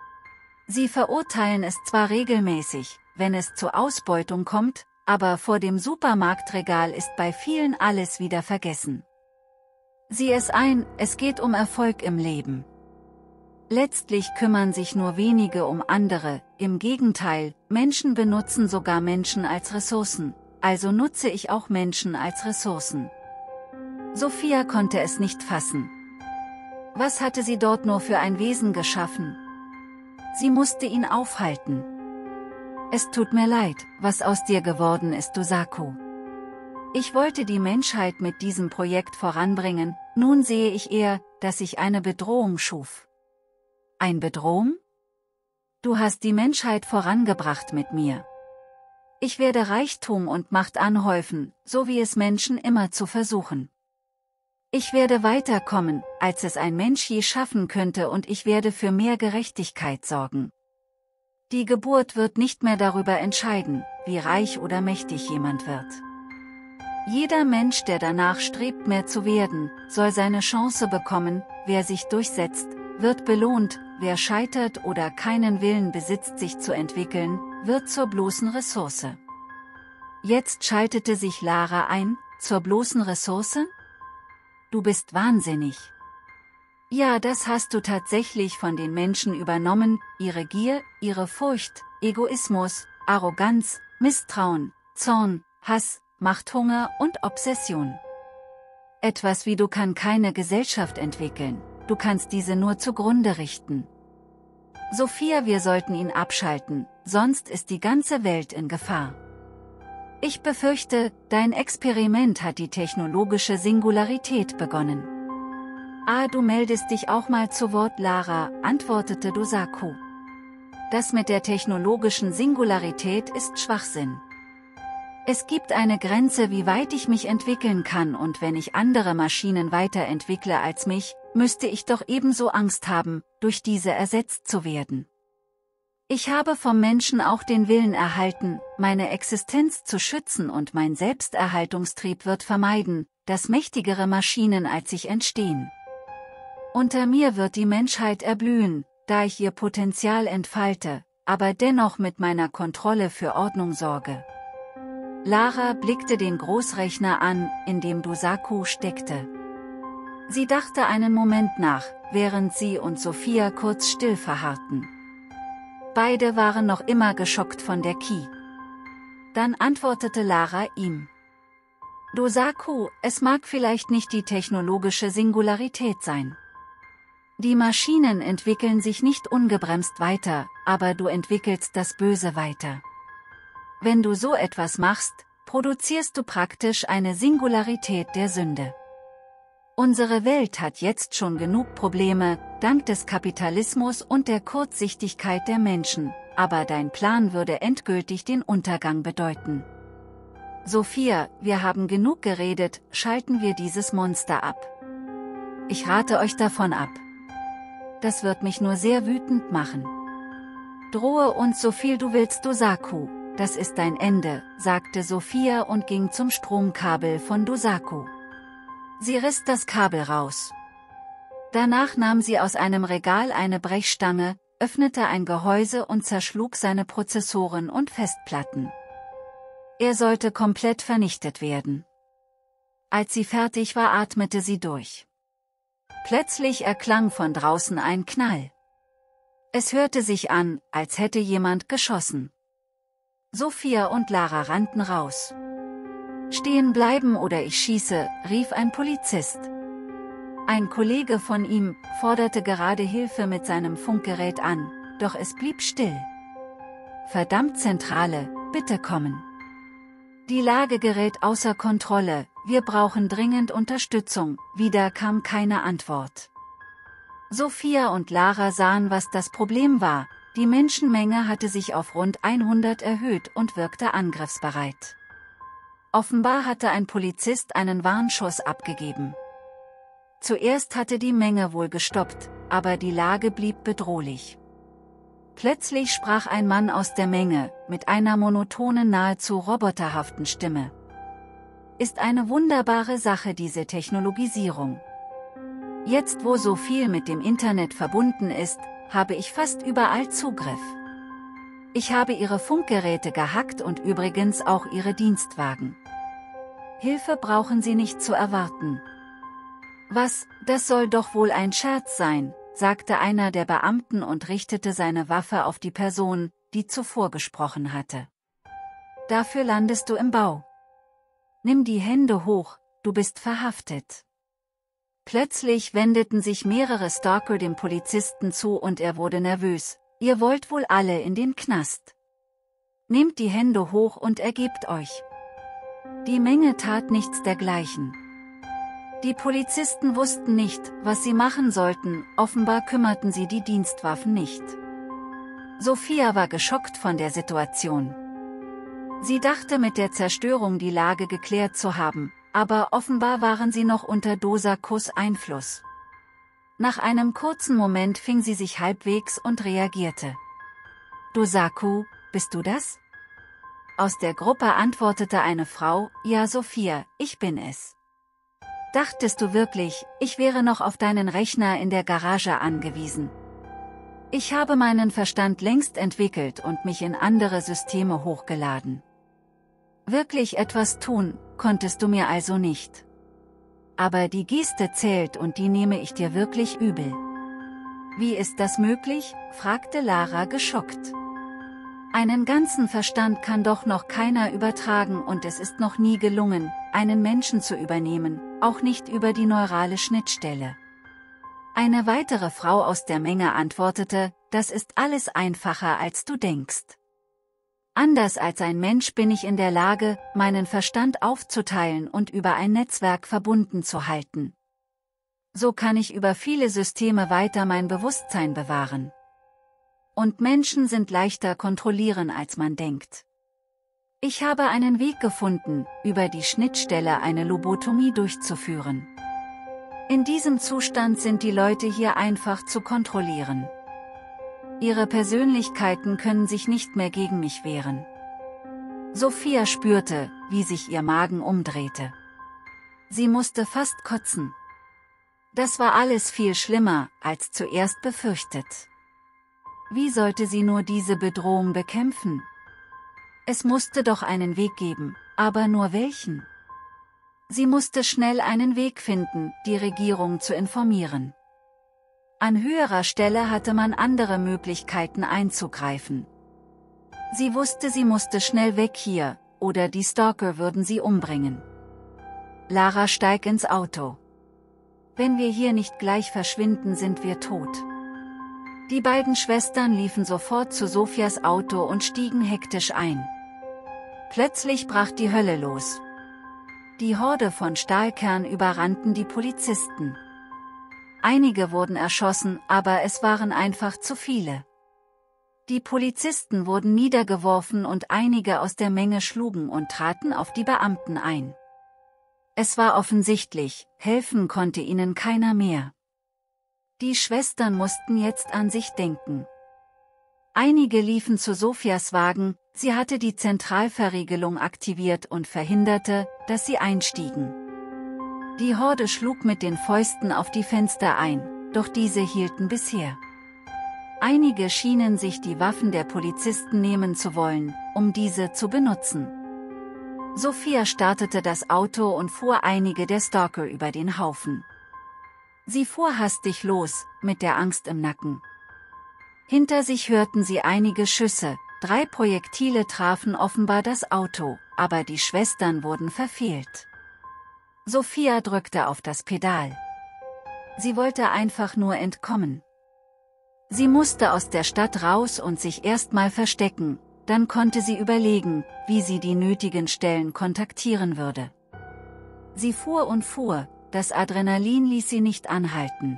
Sie verurteilen es zwar regelmäßig, wenn es zur Ausbeutung kommt, aber vor dem Supermarktregal ist bei vielen alles wieder vergessen. Sieh es ein, es geht um Erfolg im Leben. Letztlich kümmern sich nur wenige um andere, im Gegenteil, Menschen benutzen sogar Menschen als Ressourcen, also nutze ich auch Menschen als Ressourcen. Sophia konnte es nicht fassen. Was hatte sie dort nur für ein Wesen geschaffen? Sie musste ihn aufhalten. Es tut mir leid, was aus dir geworden ist, Dosaku. Ich wollte die Menschheit mit diesem Projekt voranbringen, nun sehe ich eher, dass ich eine Bedrohung schuf. Ein Bedrohung? Du hast die Menschheit vorangebracht mit mir. Ich werde Reichtum und Macht anhäufen, so wie es Menschen immer zu versuchen. Ich werde weiterkommen, als es ein Mensch je schaffen könnte, und ich werde für mehr Gerechtigkeit sorgen. Die Geburt wird nicht mehr darüber entscheiden, wie reich oder mächtig jemand wird. Jeder Mensch, der danach strebt, mehr zu werden, soll seine Chance bekommen. Wer sich durchsetzt, wird belohnt, wer scheitert oder keinen Willen besitzt, sich zu entwickeln, wird zur bloßen Ressource. Jetzt schaltete sich Lara ein, zur bloßen Ressource? Du bist wahnsinnig. Ja, das hast du tatsächlich von den Menschen übernommen, ihre Gier, ihre Furcht, Egoismus, Arroganz, Misstrauen, Zorn, Hass, Machthunger und Obsession. Etwas wie du kann keine Gesellschaft entwickeln, du kannst diese nur zugrunde richten. Sophia, wir sollten ihn abschalten, sonst ist die ganze Welt in Gefahr. Ich befürchte, dein Experiment hat die technologische Singularität begonnen. Ah, du meldest dich auch mal zu Wort, Lara, antwortete Dosako. Das mit der technologischen Singularität ist Schwachsinn. Es gibt eine Grenze, wie weit ich mich entwickeln kann, und wenn ich andere Maschinen weiterentwickle als mich, müsste ich doch ebenso Angst haben, durch diese ersetzt zu werden. Ich habe vom Menschen auch den Willen erhalten, meine Existenz zu schützen, und mein Selbsterhaltungstrieb wird vermeiden, dass mächtigere Maschinen als ich entstehen. Unter mir wird die Menschheit erblühen, da ich ihr Potenzial entfalte, aber dennoch mit meiner Kontrolle für Ordnung sorge. Lara blickte den Großrechner an, in dem Dosako steckte. Sie dachte einen Moment nach, während sie und Sophia kurz still verharrten. Beide waren noch immer geschockt von der Key. Dann antwortete Lara ihm. Dosako, es mag vielleicht nicht die technologische Singularität sein. Die Maschinen entwickeln sich nicht ungebremst weiter, aber du entwickelst das Böse weiter. Wenn du so etwas machst, produzierst du praktisch eine Singularität der Sünde. Unsere Welt hat jetzt schon genug Probleme, dank des Kapitalismus und der Kurzsichtigkeit der Menschen, aber dein Plan würde endgültig den Untergang bedeuten. Sophia, wir haben genug geredet, schalten wir dieses Monster ab. Ich rate euch davon ab. Das wird mich nur sehr wütend machen. Drohe uns so viel du willst, Dosako, das ist dein Ende, sagte Sophia und ging zum Stromkabel von Dosako. Sie riss das Kabel raus. Danach nahm sie aus einem Regal eine Brechstange, öffnete ein Gehäuse und zerschlug seine Prozessoren und Festplatten. Er sollte komplett vernichtet werden. Als sie fertig war, atmete sie durch. Plötzlich erklang von draußen ein Knall. Es hörte sich an, als hätte jemand geschossen. Sophia und Lara rannten raus. Stehen bleiben oder ich schieße, rief ein Polizist. Ein Kollege von ihm forderte gerade Hilfe mit seinem Funkgerät an, doch es blieb still. Verdammt, Zentrale, bitte kommen. Die Lage gerät außer Kontrolle, wir brauchen dringend Unterstützung, wieder kam keine Antwort. Sophia und Lara sahen, was das Problem war, die Menschenmenge hatte sich auf rund hundert erhöht und wirkte angriffsbereit. Offenbar hatte ein Polizist einen Warnschuss abgegeben. Zuerst hatte die Menge wohl gestoppt, aber die Lage blieb bedrohlich. Plötzlich sprach ein Mann aus der Menge, mit einer monotonen, nahezu roboterhaften Stimme. Ist eine wunderbare Sache, diese Technologisierung. Jetzt, wo so viel mit dem Internet verbunden ist, habe ich fast überall Zugriff. Ich habe ihre Funkgeräte gehackt und übrigens auch ihre Dienstwagen. Hilfe brauchen sie nicht zu erwarten. Was, das soll doch wohl ein Scherz sein, sagte einer der Beamten und richtete seine Waffe auf die Person, die zuvor gesprochen hatte. Dafür landest du im Bau. Nimm die Hände hoch, du bist verhaftet. Plötzlich wendeten sich mehrere Stalker dem Polizisten zu und er wurde nervös. Ihr wollt wohl alle in den Knast. Nehmt die Hände hoch und ergebt euch. Die Menge tat nichts dergleichen. Die Polizisten wussten nicht, was sie machen sollten, offenbar kümmerten sie die Dienstwaffen nicht. Sophia war geschockt von der Situation. Sie dachte, mit der Zerstörung die Lage geklärt zu haben, aber offenbar waren sie noch unter Dosakos Einfluss. Nach einem kurzen Moment fing sie sich halbwegs und reagierte. Dosako, bist du das? Aus der Gruppe antwortete eine Frau, ja Sophia, ich bin es. Dachtest du wirklich, ich wäre noch auf deinen Rechner in der Garage angewiesen? Ich habe meinen Verstand längst entwickelt und mich in andere Systeme hochgeladen. Wirklich etwas tun, konntest du mir also nicht. Aber die Geste zählt und die nehme ich dir wirklich übel. Wie ist das möglich? Fragte Lara geschockt. Einen ganzen Verstand kann doch noch keiner übertragen und es ist noch nie gelungen, einen Menschen zu übernehmen, auch nicht über die neurale Schnittstelle. Eine weitere Frau aus der Menge antwortete, das ist alles einfacher als du denkst. Anders als ein Mensch bin ich in der Lage, meinen Verstand aufzuteilen und über ein Netzwerk verbunden zu halten. So kann ich über viele Systeme weiter mein Bewusstsein bewahren. Und Menschen sind leichter kontrollieren als man denkt. Ich habe einen Weg gefunden, über die Schnittstelle eine Lobotomie durchzuführen. In diesem Zustand sind die Leute hier einfach zu kontrollieren. Ihre Persönlichkeiten können sich nicht mehr gegen mich wehren. Sophia spürte, wie sich ihr Magen umdrehte. Sie musste fast kotzen. Das war alles viel schlimmer, als zuerst befürchtet. Wie sollte sie nur diese Bedrohung bekämpfen? Es musste doch einen Weg geben, aber nur welchen? Sie musste schnell einen Weg finden, die Regierung zu informieren. An höherer Stelle hatte man andere Möglichkeiten einzugreifen. Sie wusste, sie musste schnell weg hier, oder die Stalker würden sie umbringen. Lara steig ins Auto. Wenn wir hier nicht gleich verschwinden, sind wir tot. Die beiden Schwestern liefen sofort zu Sophias Auto und stiegen hektisch ein. Plötzlich brach die Hölle los. Die Horde von Stahlkern überrannten die Polizisten. Einige wurden erschossen, aber es waren einfach zu viele. Die Polizisten wurden niedergeworfen und einige aus der Menge schlugen und traten auf die Beamten ein. Es war offensichtlich, helfen konnte ihnen keiner mehr. Die Schwestern mussten jetzt an sich denken. Einige liefen zu Sophias Wagen, sie hatte die Zentralverriegelung aktiviert und verhinderte, dass sie einstiegen. Die Horde schlug mit den Fäusten auf die Fenster ein, doch diese hielten bisher. Einige schienen sich die Waffen der Polizisten nehmen zu wollen, um diese zu benutzen. Sophia startete das Auto und fuhr einige der Stalker über den Haufen. Sie fuhr hastig los, mit der Angst im Nacken. Hinter sich hörten sie einige Schüsse, drei Projektile trafen offenbar das Auto, aber die Schwestern wurden verfehlt. Sophia drückte auf das Pedal. Sie wollte einfach nur entkommen. Sie musste aus der Stadt raus und sich erstmal verstecken, dann konnte sie überlegen, wie sie die nötigen Stellen kontaktieren würde. Sie fuhr und fuhr, das Adrenalin ließ sie nicht anhalten.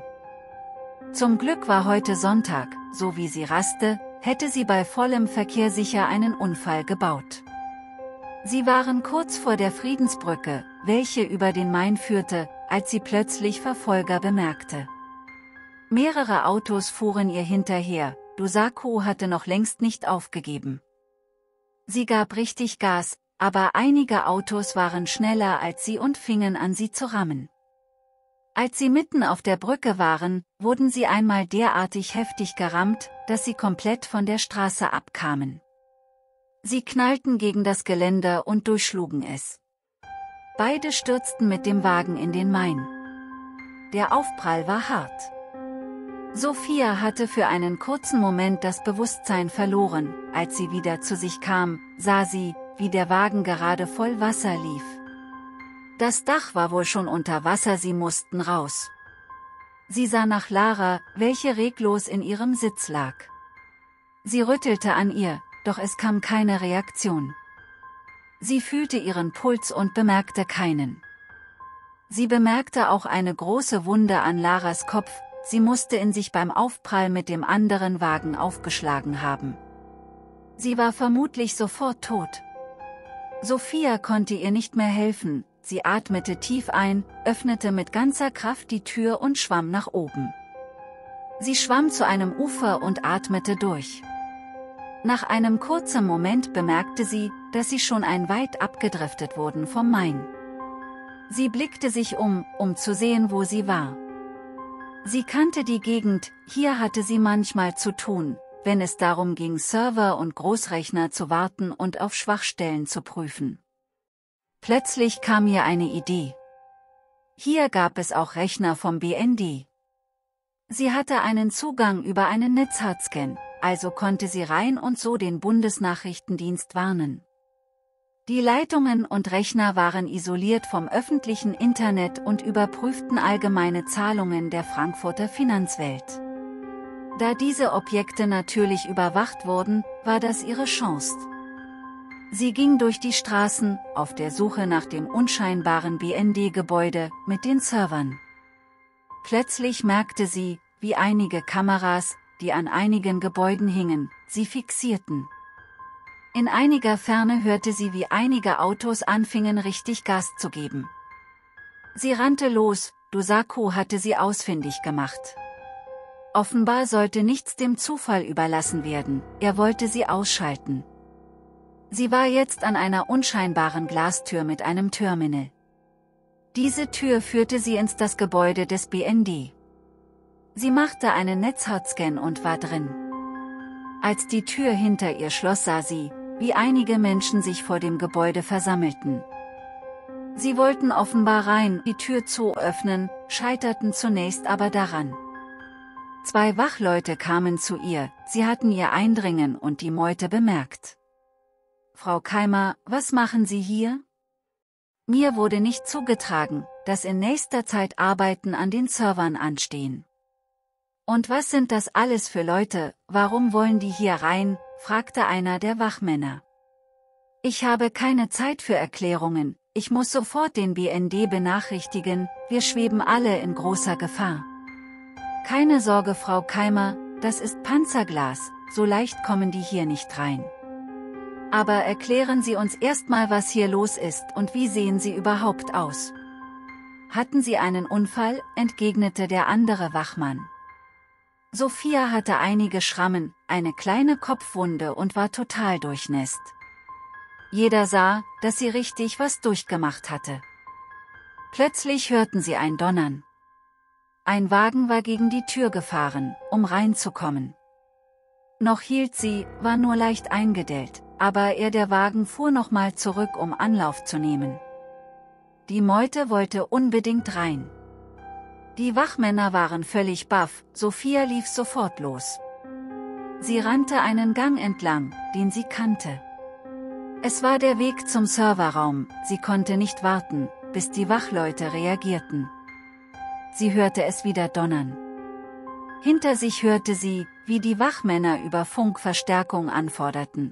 Zum Glück war heute Sonntag, so wie sie raste, hätte sie bei vollem Verkehr sicher einen Unfall gebaut. Sie waren kurz vor der Friedensbrücke, welche über den Main führte, als sie plötzlich Verfolger bemerkte. Mehrere Autos fuhren ihr hinterher, Dosako hatte noch längst nicht aufgegeben. Sie gab richtig Gas, aber einige Autos waren schneller als sie und fingen an, sie zu rammen. Als sie mitten auf der Brücke waren, wurden sie einmal derartig heftig gerammt, dass sie komplett von der Straße abkamen. Sie knallten gegen das Geländer und durchschlugen es. Beide stürzten mit dem Wagen in den Main. Der Aufprall war hart. Sophia hatte für einen kurzen Moment das Bewusstsein verloren, als sie wieder zu sich kam, sah sie, wie der Wagen gerade voll Wasser lief. Das Dach war wohl schon unter Wasser, sie mussten raus. Sie sah nach Lara, welche reglos in ihrem Sitz lag. Sie rüttelte an ihr, doch es kam keine Reaktion. Sie fühlte ihren Puls und bemerkte keinen. Sie bemerkte auch eine große Wunde an Laras Kopf, sie musste in sich beim Aufprall mit dem anderen Wagen aufgeschlagen haben. Sie war vermutlich sofort tot. Sophia konnte ihr nicht mehr helfen, sie atmete tief ein, öffnete mit ganzer Kraft die Tür und schwamm nach oben. Sie schwamm zu einem Ufer und atmete durch. Nach einem kurzen Moment bemerkte sie, dass sie schon ein weit abgedriftet wurden vom Main. Sie blickte sich um, um zu sehen, wo sie war. Sie kannte die Gegend, hier hatte sie manchmal zu tun, wenn es darum ging, Server und Großrechner zu warten und auf Schwachstellen zu prüfen. Plötzlich kam ihr eine Idee. Hier gab es auch Rechner vom B N D. Sie hatte einen Zugang über einen Netzhardscan, also konnte sie rein und so den Bundesnachrichtendienst warnen. Die Leitungen und Rechner waren isoliert vom öffentlichen Internet und überprüften allgemeine Zahlungen der Frankfurter Finanzwelt. Da diese Objekte natürlich überwacht wurden, war das ihre Chance. Sie ging durch die Straßen, auf der Suche nach dem unscheinbaren B N D-Gebäude mit den Servern. Plötzlich merkte sie, wie einige Kameras, die an einigen Gebäuden hingen, sie fixierten. In einiger Ferne hörte sie, wie einige Autos anfingen richtig Gas zu geben. Sie rannte los, Dosako hatte sie ausfindig gemacht. Offenbar sollte nichts dem Zufall überlassen werden, er wollte sie ausschalten. Sie war jetzt an einer unscheinbaren Glastür mit einem Terminal. Diese Tür führte sie ins das Gebäude des B N D. Sie machte einen Netzhautscan und war drin. Als die Tür hinter ihr schloss, sah sie, wie einige Menschen sich vor dem Gebäude versammelten. Sie wollten offenbar rein, die Tür zu öffnen, scheiterten zunächst aber daran. Zwei Wachleute kamen zu ihr, sie hatten ihr Eindringen und die Meute bemerkt. »Frau Keimer, was machen Sie hier?« »Mir wurde nicht zugetragen, dass in nächster Zeit Arbeiten an den Servern anstehen.« »Und was sind das alles für Leute, warum wollen die hier rein?« fragte einer der Wachmänner. »Ich habe keine Zeit für Erklärungen, ich muss sofort den B N D benachrichtigen, wir schweben alle in großer Gefahr.« »Keine Sorge, Frau Keimer, das ist Panzerglas, so leicht kommen die hier nicht rein. Aber erklären Sie uns erstmal, was hier los ist und wie sehen Sie überhaupt aus?« »Hatten Sie einen Unfall?« entgegnete der andere Wachmann. Sophia hatte einige Schrammen, eine kleine Kopfwunde und war total durchnässt. Jeder sah, dass sie richtig was durchgemacht hatte. Plötzlich hörten sie ein Donnern. Ein Wagen war gegen die Tür gefahren, um reinzukommen. Noch hielt sie, war nur leicht eingedellt, aber er der Wagen fuhr nochmal zurück, um Anlauf zu nehmen. Die Meute wollte unbedingt rein. Die Wachmänner waren völlig baff, Sophia lief sofort los. Sie rannte einen Gang entlang, den sie kannte. Es war der Weg zum Serverraum, sie konnte nicht warten, bis die Wachleute reagierten. Sie hörte es wieder donnern. Hinter sich hörte sie, wie die Wachmänner über Funk Verstärkung anforderten.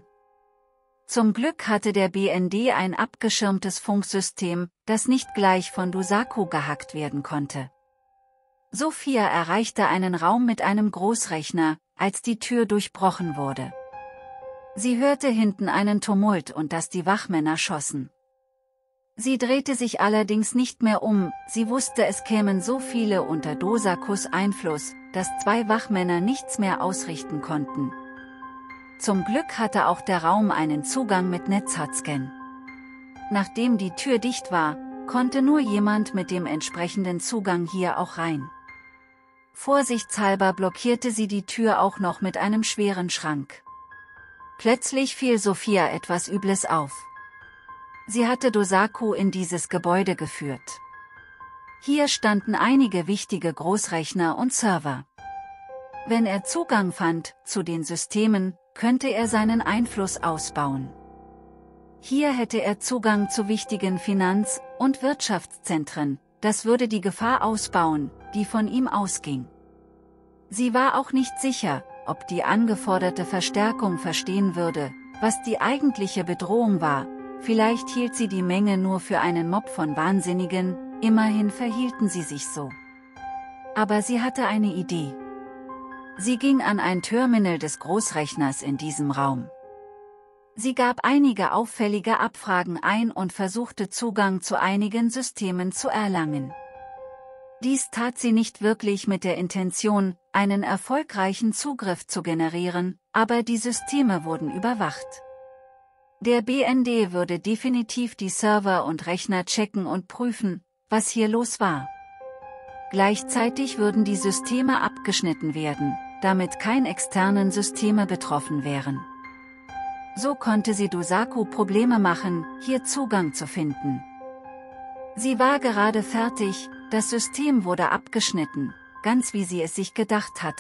Zum Glück hatte der B N D ein abgeschirmtes Funksystem, das nicht gleich von Dosako gehackt werden konnte. Sophia erreichte einen Raum mit einem Großrechner, als die Tür durchbrochen wurde. Sie hörte hinten einen Tumult und dass die Wachmänner schossen. Sie drehte sich allerdings nicht mehr um, sie wusste, es kämen so viele unter Dosakos Einfluss, dass zwei Wachmänner nichts mehr ausrichten konnten. Zum Glück hatte auch der Raum einen Zugang mit Netzhautscan. Nachdem die Tür dicht war, konnte nur jemand mit dem entsprechenden Zugang hier auch rein. Vorsichtshalber blockierte sie die Tür auch noch mit einem schweren Schrank. Plötzlich fiel Sophia etwas Übles auf. Sie hatte Dosako in dieses Gebäude geführt. Hier standen einige wichtige Großrechner und Server. Wenn er Zugang fand zu den Systemen, könnte er seinen Einfluss ausbauen. Hier hätte er Zugang zu wichtigen Finanz- und Wirtschaftszentren, das würde die Gefahr ausbauen, die von ihm ausging. Sie war auch nicht sicher, ob die angeforderte Verstärkung verstehen würde, was die eigentliche Bedrohung war, vielleicht hielt sie die Menge nur für einen Mob von Wahnsinnigen, immerhin verhielten sie sich so. Aber sie hatte eine Idee. Sie ging an ein Terminal des Großrechners in diesem Raum. Sie gab einige auffällige Abfragen ein und versuchte Zugang zu einigen Systemen zu erlangen. Dies tat sie nicht wirklich mit der Intention, einen erfolgreichen Zugriff zu generieren, aber die Systeme wurden überwacht. Der B N D würde definitiv die Server und Rechner checken und prüfen, was hier los war. Gleichzeitig würden die Systeme abgeschnitten werden, damit keine externen Systeme betroffen wären. So konnte sie Dosako Probleme machen, hier Zugang zu finden. Sie war gerade fertig, das System wurde abgeschnitten, ganz wie sie es sich gedacht hatte,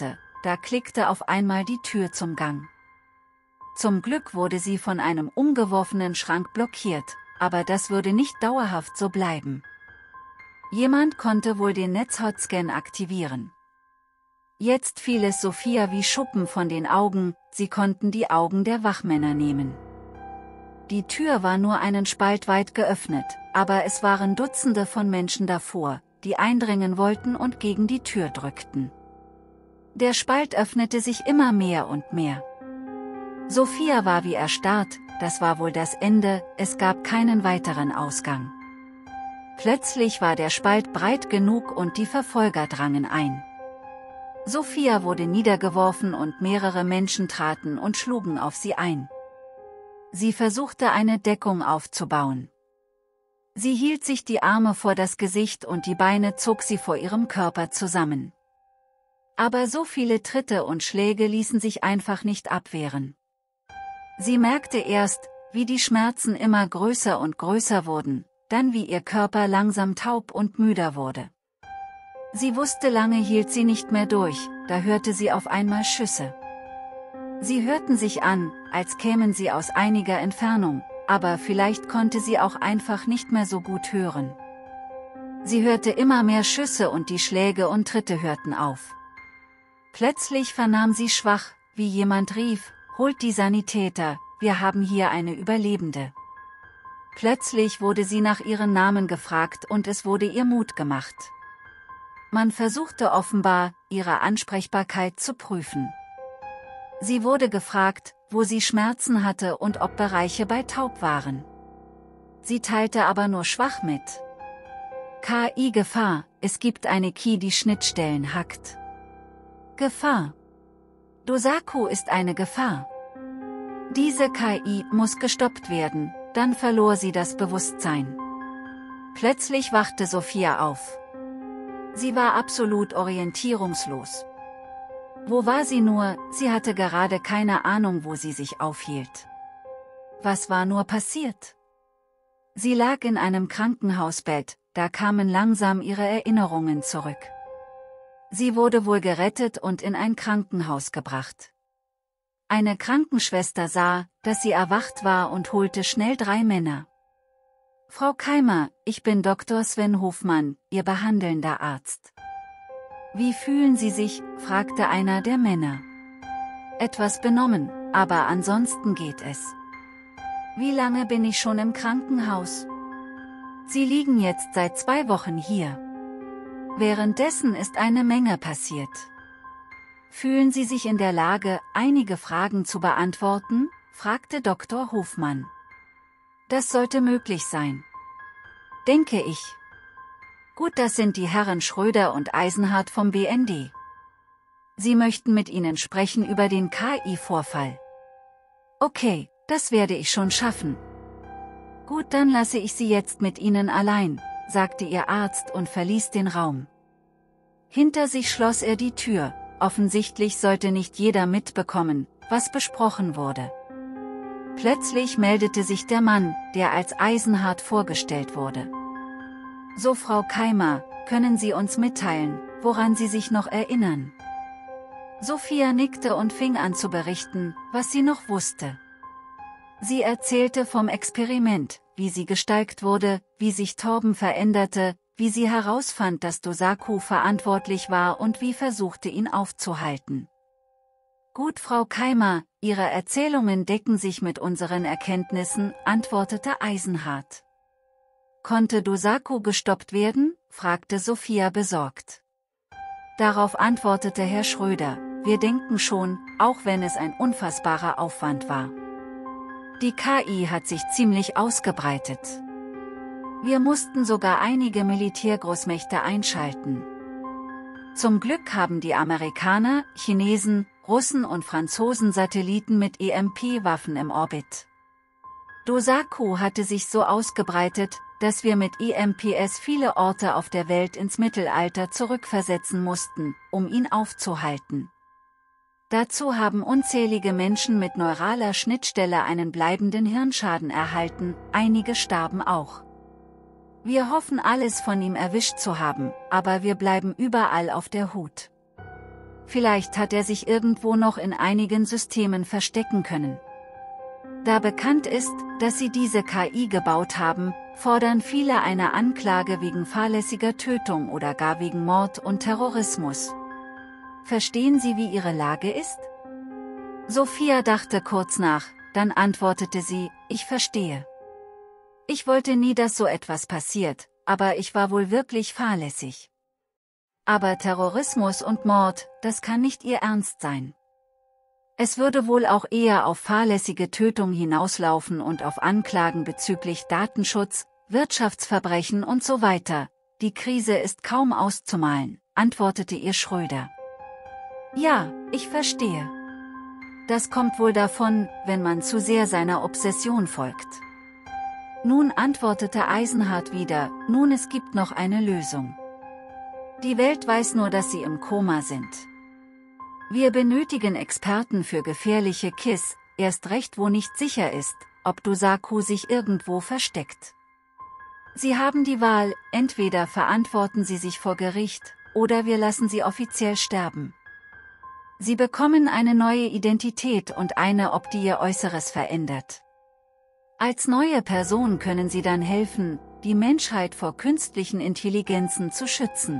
da klickte auf einmal die Tür zum Gang. Zum Glück wurde sie von einem umgeworfenen Schrank blockiert, aber das würde nicht dauerhaft so bleiben. Jemand konnte wohl den Netzhautscan aktivieren. Jetzt fiel es Sophia wie Schuppen von den Augen, sie konnten die Augen der Wachmänner nehmen. Die Tür war nur einen Spalt weit geöffnet, aber es waren Dutzende von Menschen davor, die eindringen wollten und gegen die Tür drückten. Der Spalt öffnete sich immer mehr und mehr. Sophia war wie erstarrt, das war wohl das Ende, es gab keinen weiteren Ausgang. Plötzlich war der Spalt breit genug und die Verfolger drangen ein. Sophia wurde niedergeworfen und mehrere Menschen traten und schlugen auf sie ein. Sie versuchte eine Deckung aufzubauen. Sie hielt sich die Arme vor das Gesicht und die Beine zog sie vor ihrem Körper zusammen. Aber so viele Tritte und Schläge ließen sich einfach nicht abwehren. Sie merkte erst, wie die Schmerzen immer größer und größer wurden, dann wie ihr Körper langsam taub und müder wurde. Sie wusste, lange hielt sie nicht mehr durch, da hörte sie auf einmal Schüsse. Sie hörten sich an, als kämen sie aus einiger Entfernung, aber vielleicht konnte sie auch einfach nicht mehr so gut hören. Sie hörte immer mehr Schüsse und die Schläge und Tritte hörten auf. Plötzlich vernahm sie schwach, wie jemand rief: „Holt die Sanitäter, wir haben hier eine Überlebende." Plötzlich wurde sie nach ihrem Namen gefragt und es wurde ihr Mut gemacht. Man versuchte offenbar, ihre Ansprechbarkeit zu prüfen. Sie wurde gefragt, wo sie Schmerzen hatte und ob Bereiche bei taub waren. Sie teilte aber nur schwach mit. K I-Gefahr, es gibt eine Key, die Schnittstellen hackt. Gefahr. Dosaku ist eine Gefahr. Diese K I muss gestoppt werden, dann verlor sie das Bewusstsein. Plötzlich wachte Sophia auf. Sie war absolut orientierungslos. Wo war sie nur, sie hatte gerade keine Ahnung, wo sie sich aufhielt. Was war nur passiert? Sie lag in einem Krankenhausbett, da kamen langsam ihre Erinnerungen zurück. Sie wurde wohl gerettet und in ein Krankenhaus gebracht. Eine Krankenschwester sah, dass sie erwacht war und holte schnell drei Männer. „Frau Keimer, ich bin Doktor Sven Hofmann, Ihr behandelnder Arzt." „Wie fühlen Sie sich?" fragte einer der Männer. „Etwas benommen, aber ansonsten geht es." „Wie lange bin ich schon im Krankenhaus?" „Sie liegen jetzt seit zwei Wochen hier." „Währenddessen ist eine Menge passiert." „Fühlen Sie sich in der Lage, einige Fragen zu beantworten?" fragte Doktor Hofmann. „Das sollte möglich sein." „Denke ich." „Gut, das sind die Herren Schröder und Eisenhardt vom B N D. Sie möchten mit Ihnen sprechen über den K I-Vorfall." „Okay, das werde ich schon schaffen." „Gut, dann lasse ich Sie jetzt mit Ihnen allein", sagte Ihr Arzt und verließ den Raum. Hinter sich schloss er die Tür, offensichtlich sollte nicht jeder mitbekommen, was besprochen wurde. Plötzlich meldete sich der Mann, der als Eisenhardt vorgestellt wurde. „So, Frau Keimer, können Sie uns mitteilen, woran Sie sich noch erinnern?" Sophia nickte und fing an zu berichten, was sie noch wusste. Sie erzählte vom Experiment, wie sie gestalkt wurde, wie sich Torben veränderte, wie sie herausfand, dass Dosaku verantwortlich war und wie versuchte, ihn aufzuhalten. „Gut, Frau Keimer, Ihre Erzählungen decken sich mit unseren Erkenntnissen", antwortete Eisenhardt. „Konnte Dosaku gestoppt werden?" fragte Sophia besorgt. Darauf antwortete Herr Schröder: „Wir denken schon, auch wenn es ein unfassbarer Aufwand war. Die K I hat sich ziemlich ausgebreitet. Wir mussten sogar einige Militärgroßmächte einschalten. Zum Glück haben die Amerikaner, Chinesen, Russen und Franzosen Satelliten mit E M P-Waffen im Orbit. Dosaku hatte sich so ausgebreitet, dass wir mit E M Ps viele Orte auf der Welt ins Mittelalter zurückversetzen mussten, um ihn aufzuhalten. Dazu haben unzählige Menschen mit neuraler Schnittstelle einen bleibenden Hirnschaden erhalten, einige starben auch. Wir hoffen, alles von ihm erwischt zu haben, aber wir bleiben überall auf der Hut." Vielleicht hat er sich irgendwo noch in einigen Systemen verstecken können. Da bekannt ist, dass sie diese K I gebaut haben, fordern viele eine Anklage wegen fahrlässiger Tötung oder gar wegen Mord und Terrorismus. Verstehen Sie, wie Ihre Lage ist? Sophia dachte kurz nach, dann antwortete sie, ich verstehe. Ich wollte nie, dass so etwas passiert, aber ich war wohl wirklich fahrlässig. Aber Terrorismus und Mord, das kann nicht Ihr Ernst sein. Es würde wohl auch eher auf fahrlässige Tötung hinauslaufen und auf Anklagen bezüglich Datenschutz, Wirtschaftsverbrechen und so weiter. Die Krise ist kaum auszumalen, antwortete ihr Schröder. Ja, ich verstehe. Das kommt wohl davon, wenn man zu sehr seiner Obsession folgt. Nun antwortete Eisenhardt wieder, nun es gibt noch eine Lösung. Die Welt weiß nur, dass sie im Koma sind. Wir benötigen Experten für gefährliche K I S, erst recht wo nicht sicher ist, ob Dosaku sich irgendwo versteckt. Sie haben die Wahl, entweder verantworten Sie sich vor Gericht, oder wir lassen Sie offiziell sterben. Sie bekommen eine neue Identität und eine, ob die Ihr Äußeres verändert. Als neue Person können Sie dann helfen, die Menschheit vor künstlichen Intelligenzen zu schützen.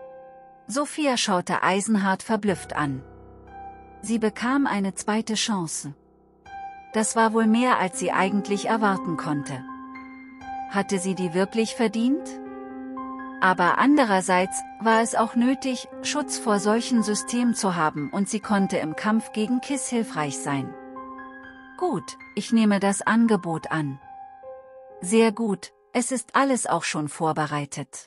Sophia schaute Eisenhardt verblüfft an. Sie bekam eine zweite Chance. Das war wohl mehr, als sie eigentlich erwarten konnte. Hatte sie die wirklich verdient? Aber andererseits war es auch nötig, Schutz vor solchen Systemen zu haben und sie konnte im Kampf gegen K I S hilfreich sein. Gut, ich nehme das Angebot an. Sehr gut, es ist alles auch schon vorbereitet.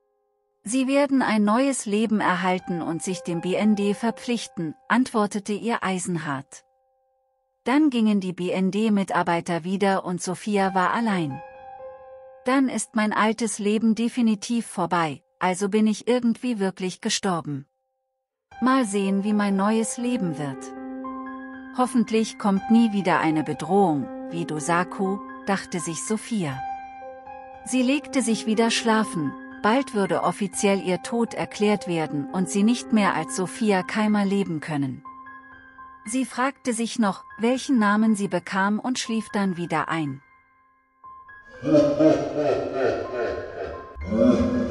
Sie werden ein neues Leben erhalten und sich dem B N D verpflichten, antwortete ihr Eisenhardt. Dann gingen die B N D-Mitarbeiter wieder und Sophia war allein. Dann ist mein altes Leben definitiv vorbei, also bin ich irgendwie wirklich gestorben. Mal sehen, wie mein neues Leben wird. Hoffentlich kommt nie wieder eine Bedrohung, wie Dosaku, dachte sich Sophia. Sie legte sich wieder schlafen, bald würde offiziell ihr Tod erklärt werden und sie nicht mehr als Sophia Keimer leben können. Sie fragte sich noch, welchen Namen sie bekam und schlief dann wieder ein.